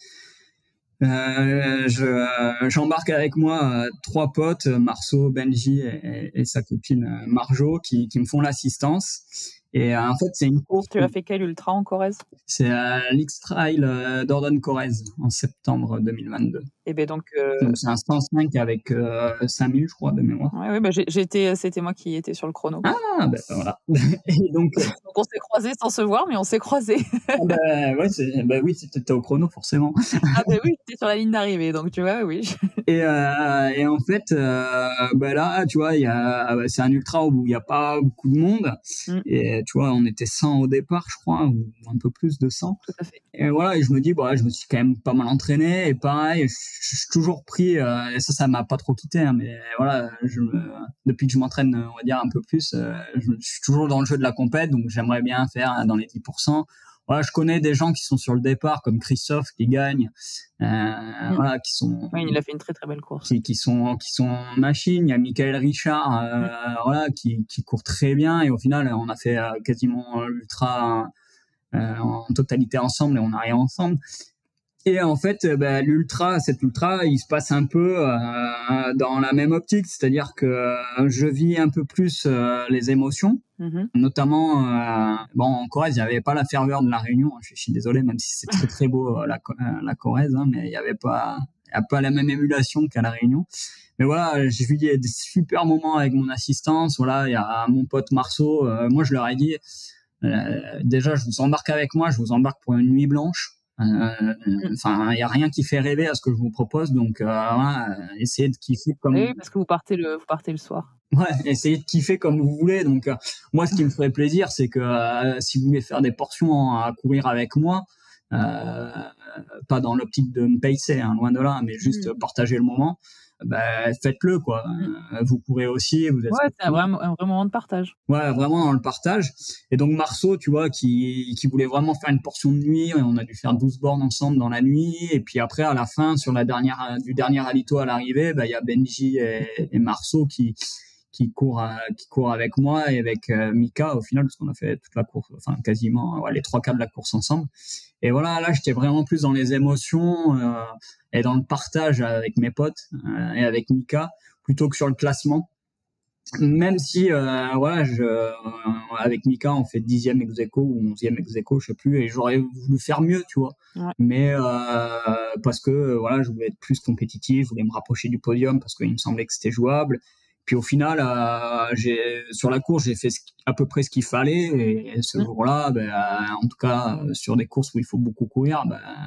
J'embarque avec moi 3 potes, Marceau, Benji et sa copine Marjo, qui me font l'assistance. Et en fait, c'est une course. Tu as fait quel ultra en Corrèze? C'est l'X-Trail d'Ordonne-Corrèze en septembre 2022. Et donc c'est un 105 avec 5000, je crois, de mémoire. Oui, c'était moi qui étais sur le chrono. Ah, voilà. Et donc on s'est croisés sans se voir, mais on s'est croisés. Oui, c'était au chrono, forcément. Oui, j'étais sur la ligne d'arrivée, donc tu vois, oui. Et en fait, là, tu vois, c'est un ultra où il n'y a pas beaucoup de monde. Et tu vois, on était 100 au départ, je crois, ou un peu plus de 100. Tout à fait. Et voilà, et je me dis, je me suis quand même pas mal entraîné. Et pareil, je suis toujours pris, et ça m'a pas trop quitté, hein, mais voilà, depuis que je m'entraîne, on va dire, un peu plus, je suis toujours dans le jeu de la compète, donc j'aimerais bien faire dans les 10%. Voilà, je connais des gens qui sont sur le départ, comme Christophe, qui gagne, voilà, qui sont. Oui, il a fait une très très belle course. Qui sont machines. Il y a Michael Richard, voilà, qui court très bien. Et au final, on a fait quasiment l'ultra en totalité ensemble et on arrive ensemble. Et en fait, cet ultra, il se passe un peu dans la même optique, c'est-à-dire que je vis un peu plus les émotions, notamment en Corrèze, il n'y avait pas la ferveur de la Réunion. Je suis désolé, même si c'est très très beau la Corrèze, hein, mais il y a pas la même émulation qu'à la Réunion. Mais voilà, j'ai vu des super moments avec mon assistance. Voilà, il y a mon pote Marceau. Moi, je leur ai dit déjà, je vous embarque avec moi, je vous embarque pour une nuit blanche. Enfin, il y a rien qui fait rêver à ce que je vous propose, donc essayez de kiffer comme. Oui, parce que vous partez le soir. Ouais, essayez de kiffer comme vous voulez. Donc moi, ce qui me ferait plaisir, c'est que si vous voulez faire des portions à courir avec moi, pas dans l'optique de me pacer, hein, loin de là, mais juste partager le moment. Faites-le quoi. Vous courez aussi, vous êtes. Ouais, c'est un vrai moment de partage. Ouais, vraiment dans le partage. Et donc Marceau, tu vois, qui voulait vraiment faire une portion de nuit, on a dû faire 12 bornes ensemble dans la nuit. Et puis après, à la fin, sur du dernier alito à l'arrivée, il y a Benji et Marceau qui courent avec moi et avec Mika au final, parce qu'on a fait toute la course, enfin quasiment les 3/4 de la course ensemble. Et voilà, là, j'étais vraiment plus dans les émotions et dans le partage avec mes potes et avec Mika, plutôt que sur le classement. Même si, avec Mika, on fait 10e ex-aequo ou 11e ex-aequo, je sais plus, et j'aurais voulu faire mieux, tu vois. Ouais. Mais parce que je voulais être plus compétitif, je voulais me rapprocher du podium parce qu'il me semblait que c'était jouable. Puis au final, sur la course, j'ai fait à peu près ce qu'il fallait. Et ce jour-là, en tout cas, sur des courses où il faut beaucoup courir,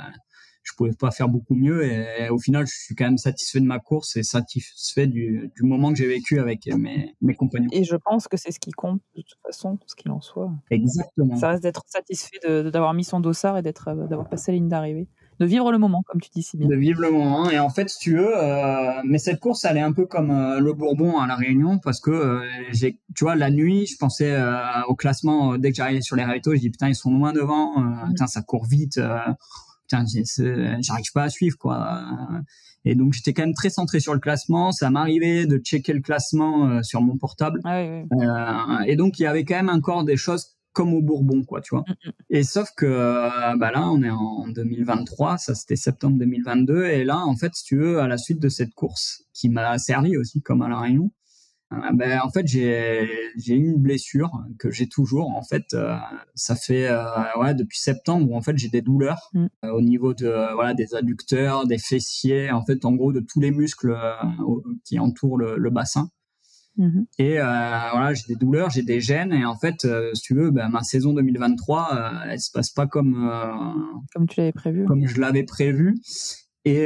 je pouvais pas faire beaucoup mieux. Et au final, je suis quand même satisfait de ma course et satisfait du moment que j'ai vécu avec mes compagnons. Et je pense que c'est ce qui compte de toute façon, ce qu'il en soit. Exactement. Ça reste d'être satisfait d'avoir mis son dossard et d'avoir passé la ligne d'arrivée. De vivre le moment, comme tu dis si bien. De vivre le moment. Et en fait, si tu veux, mais cette course, elle est un peu comme le Bourbon à La Réunion, parce que tu vois, la nuit, je pensais au classement, dès que j'arrivais sur les ravitaux, je dis putain, ils sont loin devant, putain, ça court vite, putain, j'arrive pas à suivre, quoi. Et donc, j'étais quand même très centré sur le classement. Ça m'arrivait de checker le classement sur mon portable. Ah oui. Et donc, il y avait quand même encore des choses comme au Bourbon, quoi, tu vois. Et sauf que là, on est en 2023, ça c'était septembre 2022, et là, en fait, si tu veux, à la suite de cette course qui m'a servi aussi comme à La Réunion, en fait, j'ai eu une blessure que j'ai toujours. En fait, ça fait depuis septembre où en fait j'ai des douleurs au niveau de des adducteurs, des fessiers, en fait, en gros de tous les muscles qui entourent le bassin. Et j'ai des douleurs, j'ai des gènes, et en fait, si tu veux, ma saison 2023, elle se passe pas comme tu l'avais prévu. Comme je l'avais prévu. Et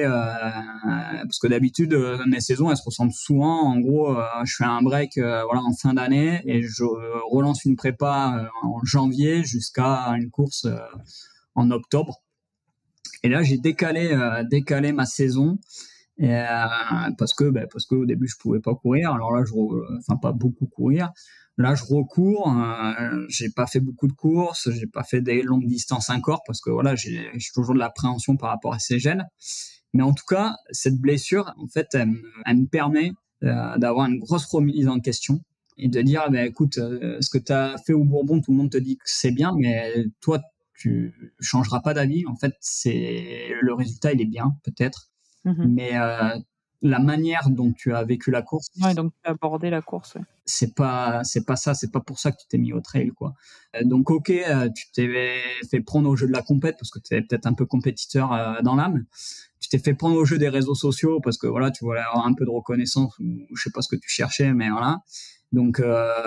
parce que d'habitude, mes saisons, elles se ressemblent souvent. En gros, je fais un break en fin d'année et je relance une prépa en janvier jusqu'à une course en octobre. Et là, j'ai décalé ma saison. Et, parce que au début je pouvais pas courir, alors là pas beaucoup courir, là je recours, j'ai pas fait beaucoup de courses, j'ai pas fait des longues distances encore parce que j'ai toujours de l'appréhension par rapport à ces gènes, mais en tout cas cette blessure en fait elle me permet d'avoir une grosse remise en question et de dire écoute, ce que tu as fait au Bourbon, tout le monde te dit que c'est bien, mais toi tu changeras pas d'avis, en fait le résultat il est bien peut-être. Mais la manière dont tu as vécu la course, donc tu as abordé la course, c'est pas ça, c'est pas pour ça que tu t'es mis au trail, quoi. Donc ok, tu t'es fait prendre au jeu de la compète parce que tu es peut-être un peu compétiteur dans l'âme. Tu t'es fait prendre au jeu des réseaux sociaux parce que tu voulais avoir un peu de reconnaissance, ou je sais pas ce que tu cherchais, mais voilà. Donc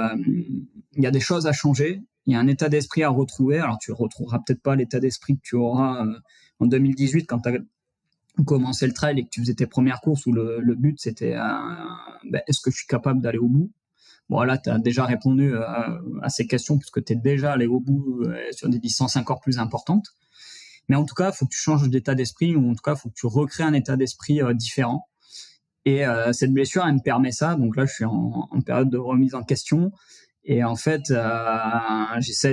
il y a des choses à changer, il y a un état d'esprit à retrouver. Alors tu retrouveras peut-être pas l'état d'esprit que tu auras en 2018 quand tu as commencer le trail et que tu faisais tes premières courses où le but c'était est-ce que je suis capable d'aller au bout. Bon, là tu as déjà répondu à ces questions puisque tu es déjà allé au bout sur des distances encore plus importantes, mais en tout cas il faut que tu changes d'état d'esprit, ou en tout cas il faut que tu recrées un état d'esprit différent, et cette blessure elle me permet ça. Donc là je suis en période de remise en question, et en fait j'essaie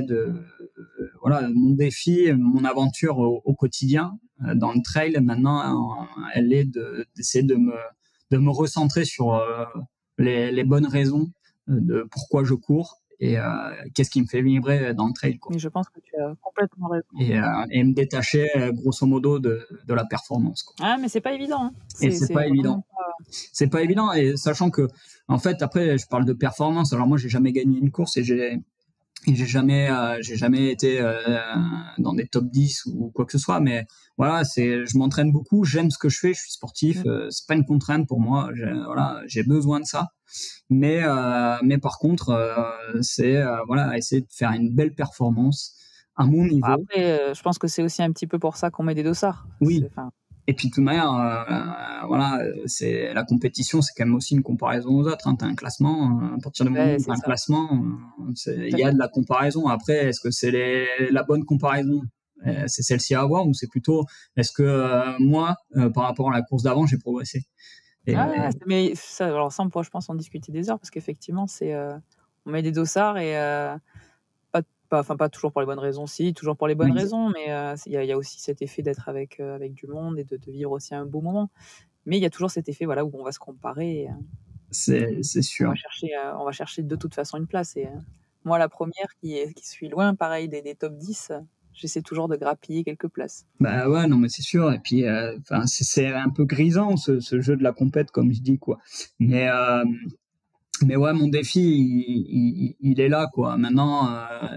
mon défi, mon aventure au quotidien dans le trail maintenant, elle est d'essayer de me recentrer sur les bonnes raisons de pourquoi je cours, et qu'est-ce qui me fait vibrer dans le trail, quoi. Mais je pense que tu as complètement raison. Et me détacher grosso modo de la performance, quoi. Ah, mais c'est pas évident, hein. Et c'est pas évident. C'est pas évident, et sachant que en fait après je parle de performance. Alors moi j'ai jamais gagné une course et j'ai jamais été dans des top 10 ou quoi que ce soit, mais voilà, je m'entraîne beaucoup, j'aime ce que je fais, je suis sportif, c'est pas une contrainte pour moi, j'ai besoin de ça. Mais par contre c'est voilà, essayer de faire une belle performance à mon niveau. Après je pense que c'est aussi un petit peu pour ça qu'on met des dossards. Oui. Et puis de toute manière, voilà, c'est la compétition, c'est quand même aussi une comparaison aux autres, hein. T'as un classement, à partir du moment où t'as un classement, il y a de la comparaison. Après, est-ce que c'est la bonne comparaison? C'est celle-ci à avoir, ou c'est plutôt est-ce que moi, par rapport à la course d'avant, j'ai progressé? Mais ça, alors ça, on pourrait, je pense, en discuter des heures, parce qu'effectivement, on met des dossards et pas toujours pour les bonnes raisons, toujours pour les bonnes raisons, mais il y a aussi cet effet d'être avec du monde et de vivre aussi un beau moment. Mais il y a toujours cet effet, voilà, où on va se comparer. Et, c'est sûr. On va chercher de toute façon une place. Et moi, la première qui suis loin, pareil, des top 10, j'essaie toujours de grappiller quelques places. Bah ouais, non, mais c'est sûr. Et puis, c'est un peu grisant, ce jeu de la compète, comme je dis, quoi. Mais ouais, mon défi, il est là, quoi. Maintenant,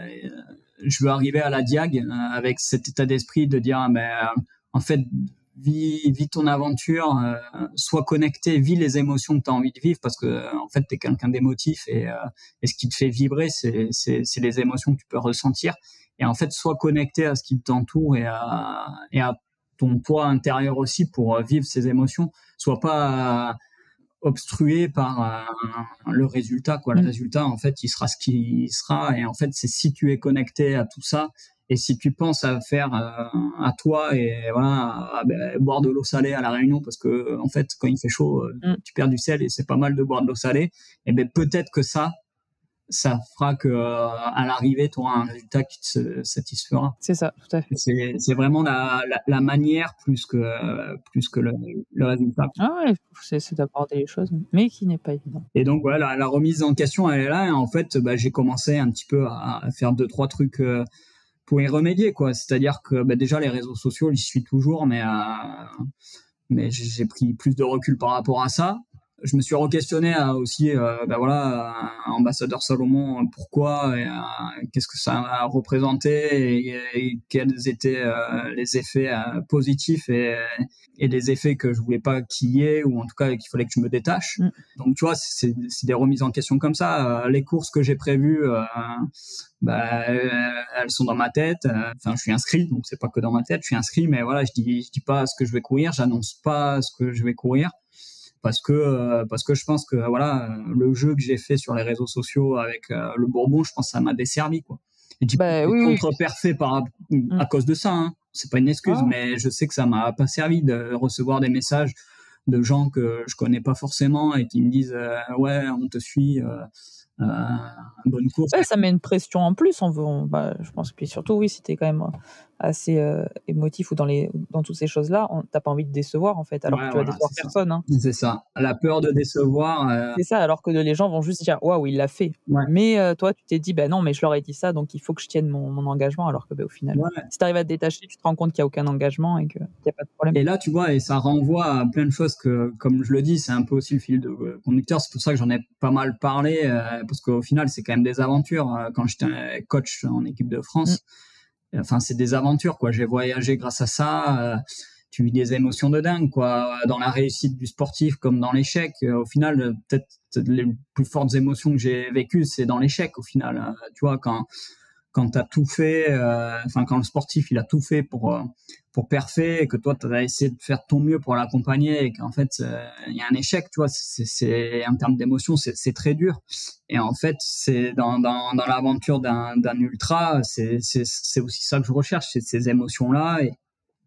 je veux arriver à la Diag avec cet état d'esprit de dire, en fait, vis ton aventure, sois connecté, vis les émotions que tu as envie de vivre, parce que en fait, tu es quelqu'un d'émotif, et ce qui te fait vibrer, c'est les émotions que tu peux ressentir. Et en fait, sois connecté à ce qui t'entoure et à ton poids intérieur aussi pour vivre ces émotions. Sois pas obstrué par le résultat, quoi. Le résultat, en fait, il sera ce qu'il sera, et en fait, c'est si tu es connecté à tout ça, et si tu penses à faire à toi, et voilà, boire de l'eau salée à la Réunion, parce que en fait, quand il fait chaud, tu perds du sel, et c'est pas mal de boire de l'eau salée. Et peut-être que ça fera que à l'arrivée, tu auras un résultat qui te satisfera. C'est ça, tout à fait. C'est vraiment la manière plus que le résultat. Ah ouais, c'est d'aborder les choses, mais qui n'est pas évident. Et donc voilà, la remise en question, elle est là. Et en fait, j'ai commencé un petit peu à faire 2-3 trucs pour y remédier, quoi. C'est-à-dire que déjà les réseaux sociaux, j'y suis toujours, mais j'ai pris plus de recul par rapport à ça. Je me suis re-questionné aussi, ambassadeur Salomon, pourquoi, qu'est-ce que ça a représenté, et quels étaient les effets positifs et les effets que je voulais pas qu'il y ait, ou en tout cas qu'il fallait que je me détache. Donc tu vois, c'est des remises en question comme ça. Les courses que j'ai prévues, elles sont dans ma tête. Enfin, je suis inscrit, donc c'est pas que dans ma tête. Je suis inscrit, mais voilà, je dis pas ce que je vais courir, j'annonce pas ce que je vais courir. Parce que je pense que voilà, le jeu que j'ai fait sur les réseaux sociaux avec le Bourbon, je pense que ça m'a desservi, quoi. Et du contre-perfait à cause de ça, hein. C'est pas une excuse, mais je sais que ça m'a pas servi de recevoir des messages de gens que je connais pas forcément et qui me disent ouais, on te suit, bonne course. Ouais, ça met une pression en plus. Je pense que, puis surtout, oui, si t'es quand même assez émotif ou dans toutes ces choses-là, t'as pas envie de décevoir, en fait, alors que tu vas décevoir personne. Hein. C'est ça. La peur de décevoir. C'est ça, alors que les gens vont juste dire waouh, il l'a fait. Ouais. Mais toi, tu t'es dit non, mais je leur ai dit ça, donc il faut que je tienne mon engagement, alors que au final, si t'arrives à te détacher, tu te rends compte qu'il n'y a aucun engagement et qu'il n'y a pas de problème. Et là, tu vois, et ça renvoie à plein de choses que, comme je le dis, c'est un peu aussi le fil de conducteur. C'est pour ça que j'en ai pas mal parlé, parce qu'au final, c'est quand même des aventures. Quand j'étais coach en équipe de France, enfin, c'est des aventures, quoi. J'ai voyagé grâce à ça. Tu vis des émotions de dingue, quoi. Dans la réussite du sportif comme dans l'échec. Au final, peut-être les plus fortes émotions que j'ai vécues, c'est dans l'échec, au final. Tu vois, quand t'as tout fait, quand le sportif il a tout fait pour perfer, et que toi t'as essayé de faire ton mieux pour l'accompagner, et qu'en fait il y a un échec, tu vois, c'est en termes d'émotion, c'est très dur. Et en fait, c'est dans l'aventure d'un ultra, c'est aussi ça que je recherche, c'est ces émotions là,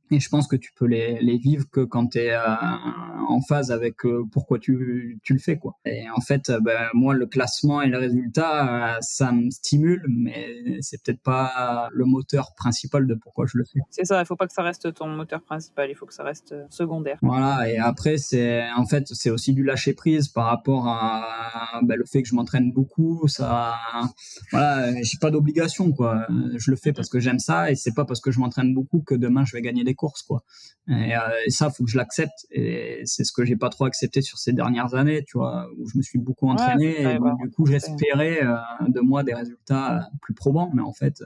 Et je pense que tu peux les vivre que quand tu es en phase avec pourquoi tu le fais, quoi. Et en fait, moi, le classement et le résultat, ça me stimule, mais c'est peut-être pas le moteur principal de pourquoi je le fais. C'est ça, il faut pas que ça reste ton moteur principal, il faut que ça reste secondaire. Voilà, et après, c'est aussi du lâcher prise par rapport à le fait que je m'entraîne beaucoup. Ça, voilà, j'ai pas d'obligation, quoi. Je le fais parce que j'aime ça, et c'est pas parce que je m'entraîne beaucoup que demain je vais gagner des courses, quoi. Et ça, faut que je l'accepte, et c'est ce que j'ai pas trop accepté sur ces dernières années, tu vois, où je me suis beaucoup entraîné, et donc du coup j'espérais de moi des résultats plus probants, mais en fait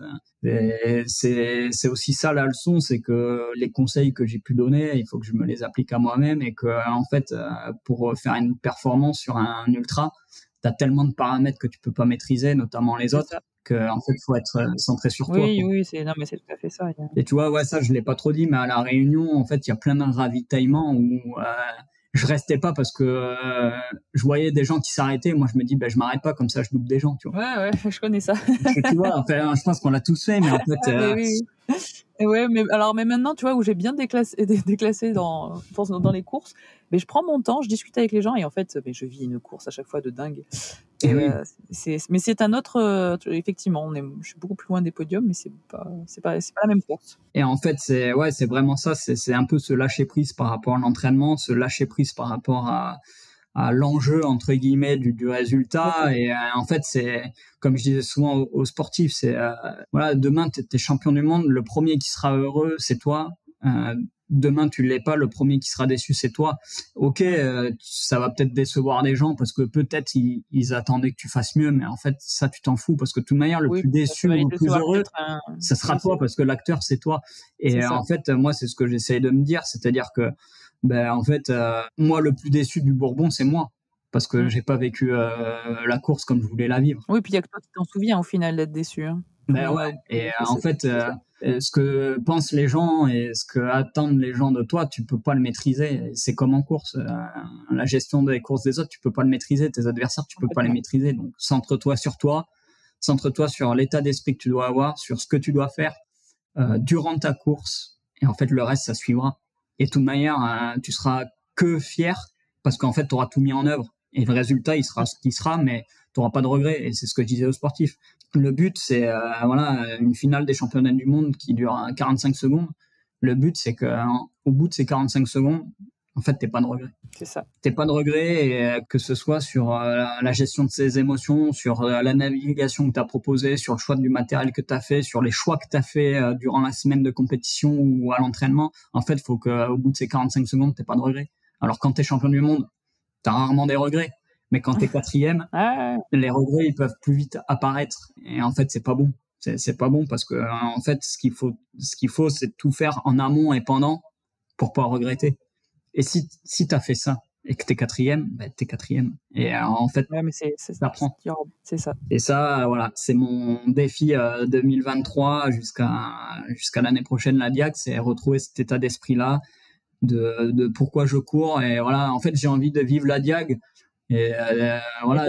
c'est aussi ça la leçon, c'est que les conseils que j'ai pu donner, il faut que je me les applique à moi-même, et que en fait pour faire une performance sur un ultra, t'as tellement de paramètres que tu peux pas maîtriser, notamment les autres, que en fait faut être centré sur toi, quoi. Oui, c'est tout à fait ça. Et tu vois, ouais, ça je l'ai pas trop dit, mais à la Réunion, en fait, il y a plein de ravitaillements où je restais pas parce que je voyais des gens qui s'arrêtaient. Moi, je me dis, je m'arrête pas, comme ça, je loupe des gens, tu vois. Ouais, je connais ça. Tu vois, enfin, je pense qu'on l'a tous fait, mais en fait. Oui. Et ouais, mais maintenant, tu vois, où j'ai bien déclassé dans les courses, mais je prends mon temps, je discute avec les gens, et en fait, je vis une course à chaque fois de dingue. Et oui. Mais c'est un autre, effectivement, je suis beaucoup plus loin des podiums, mais c'est pas la même course. Et en fait, c'est vraiment ça, c'est un peu se lâcher prise par rapport à l'entraînement, se lâcher prise par rapport à l'enjeu entre guillemets du résultat. Et en fait, c'est comme je disais souvent aux sportifs, c'est voilà, demain t'es champion du monde, le premier qui sera heureux c'est toi. Demain tu l'es pas, le premier qui sera déçu c'est toi. Ok, ça va peut-être décevoir des gens parce que peut-être ils attendaient que tu fasses mieux, mais en fait ça tu t'en fous, parce que de toute manière le plus déçu ou le plus heureux ça sera toi, parce que l'acteur c'est toi. Et en fait moi c'est ce que j'essaye de me dire, c'est-à-dire que en fait, moi, le plus déçu du Bourbon, c'est moi, parce que j'ai pas vécu la course comme je voulais la vivre. Oui, puis il y a que toi qui t'en souviens au final d'être déçu. Hein. Ouais. Et en fait, ce que pensent les gens et ce que attendent les gens de toi, tu peux pas le maîtriser. C'est comme en course, la gestion des courses des autres, tu peux pas le maîtriser. Tes adversaires, tu peux pas les maîtriser. Donc, centre-toi sur toi, centre-toi sur l'état d'esprit que tu dois avoir, sur ce que tu dois faire durant ta course. Et en fait, le reste, ça suivra. Et de toute manière, tu seras que fier parce qu'en fait, tu auras tout mis en œuvre. Et le résultat, il sera ce qu'il sera, mais tu n'auras pas de regrets. Et c'est ce que je disais aux sportifs. Le but, c'est une finale des championnats du monde qui dure 45 secondes. Le but, c'est qu'au bout de ces 45 secondes, en fait, t'es pas de regret. C'est ça. T'es pas de regret, et que ce soit sur la gestion de ses émotions, sur la navigation que t'as proposée, sur le choix du matériel que t'as fait, sur les choix que t'as fait durant la semaine de compétition ou à l'entraînement. En fait, faut qu'au bout de ces 45 secondes, t'aies pas de regret. Alors quand t'es champion du monde, t'as rarement des regrets. Mais quand t'es quatrième, les regrets, ils peuvent plus vite apparaître. Et en fait, c'est pas bon. C'est pas bon, parce que en fait, ce qu'il faut, c'est tout faire en amont et pendant pour pas regretter. Et si t'as fait ça et que t'es quatrième, t'es quatrième. Et en fait, mais c'est ça prend. C'est ça. Et ça, voilà, c'est mon défi 2023 jusqu'à l'année prochaine, la Diag, c'est retrouver cet état d'esprit-là de pourquoi je cours. Et voilà, en fait, j'ai envie de vivre la Diag, et voilà,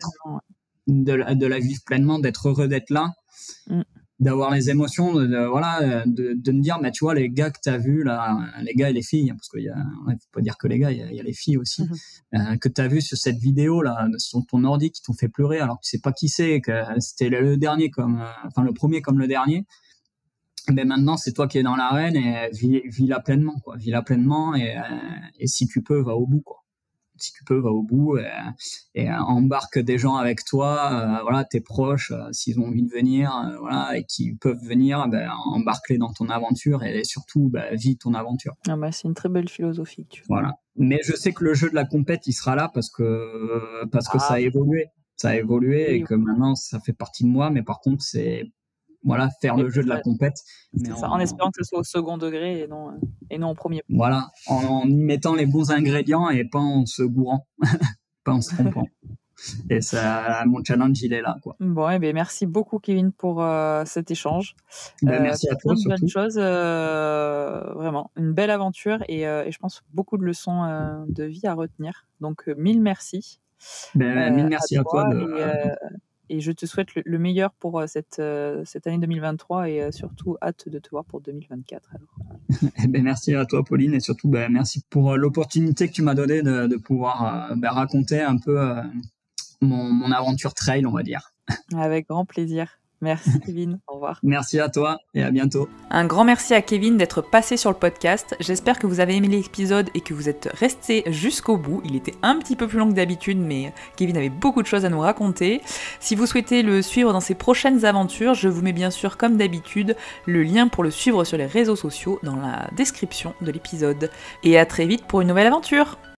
de la vivre pleinement, d'être heureux d'être là. D'avoir les émotions, de me dire, mais tu vois, les gars que t'as vus là, les gars et les filles, parce qu'il faut pas dire que les gars, il y a les filles aussi, que t'as vu sur cette vidéo là, sur ton ordi, qui t'ont fait pleurer alors que tu sais pas qui c'est, que c'était le dernier le premier comme le dernier. Mais maintenant, c'est toi qui es dans l'arène, et vis-la pleinement, quoi. Vis-la pleinement, et si tu peux, va au bout, quoi. Si tu peux, va au bout, et embarque des gens avec toi, voilà, tes proches, s'ils ont envie de venir, voilà, et qui peuvent venir, embarque-les dans ton aventure, et surtout, vis ton aventure. C'est une très belle philosophie. Voilà. Mais je sais que le jeu de la compète, il sera là parce que ça a évolué. Ça a évolué, oui. Et que maintenant, ça fait partie de moi, mais par contre, c'est faire le jeu de la compète. C'est ça, en espérant que ce soit au second degré et non au premier. Voilà, en y mettant les bons ingrédients et pas en se gourant, pas en se trompant. Et ça, mon challenge, il est là, quoi. Bon, merci beaucoup, Kevin, pour cet échange. Merci à toi, surtout. Bonne chose, vraiment, une belle aventure, et je pense beaucoup de leçons de vie à retenir. Donc, mille merci. Mille merci à toi. Et je te souhaite le meilleur pour cette année 2023 et surtout hâte de te voir pour 2024. Alors. Eh ben, merci à toi, Pauline, et surtout merci pour l'opportunité que tu m'as donnée de pouvoir raconter un peu mon aventure trail, on va dire. Avec grand plaisir. Merci Kevin, au revoir. Merci à toi et à bientôt. Un grand merci à Kevin d'être passé sur le podcast. J'espère que vous avez aimé l'épisode et que vous êtes restés jusqu'au bout. Il était un petit peu plus long que d'habitude, mais Kevin avait beaucoup de choses à nous raconter. Si vous souhaitez le suivre dans ses prochaines aventures, je vous mets bien sûr, comme d'habitude, le lien pour le suivre sur les réseaux sociaux dans la description de l'épisode. Et à très vite pour une nouvelle aventure!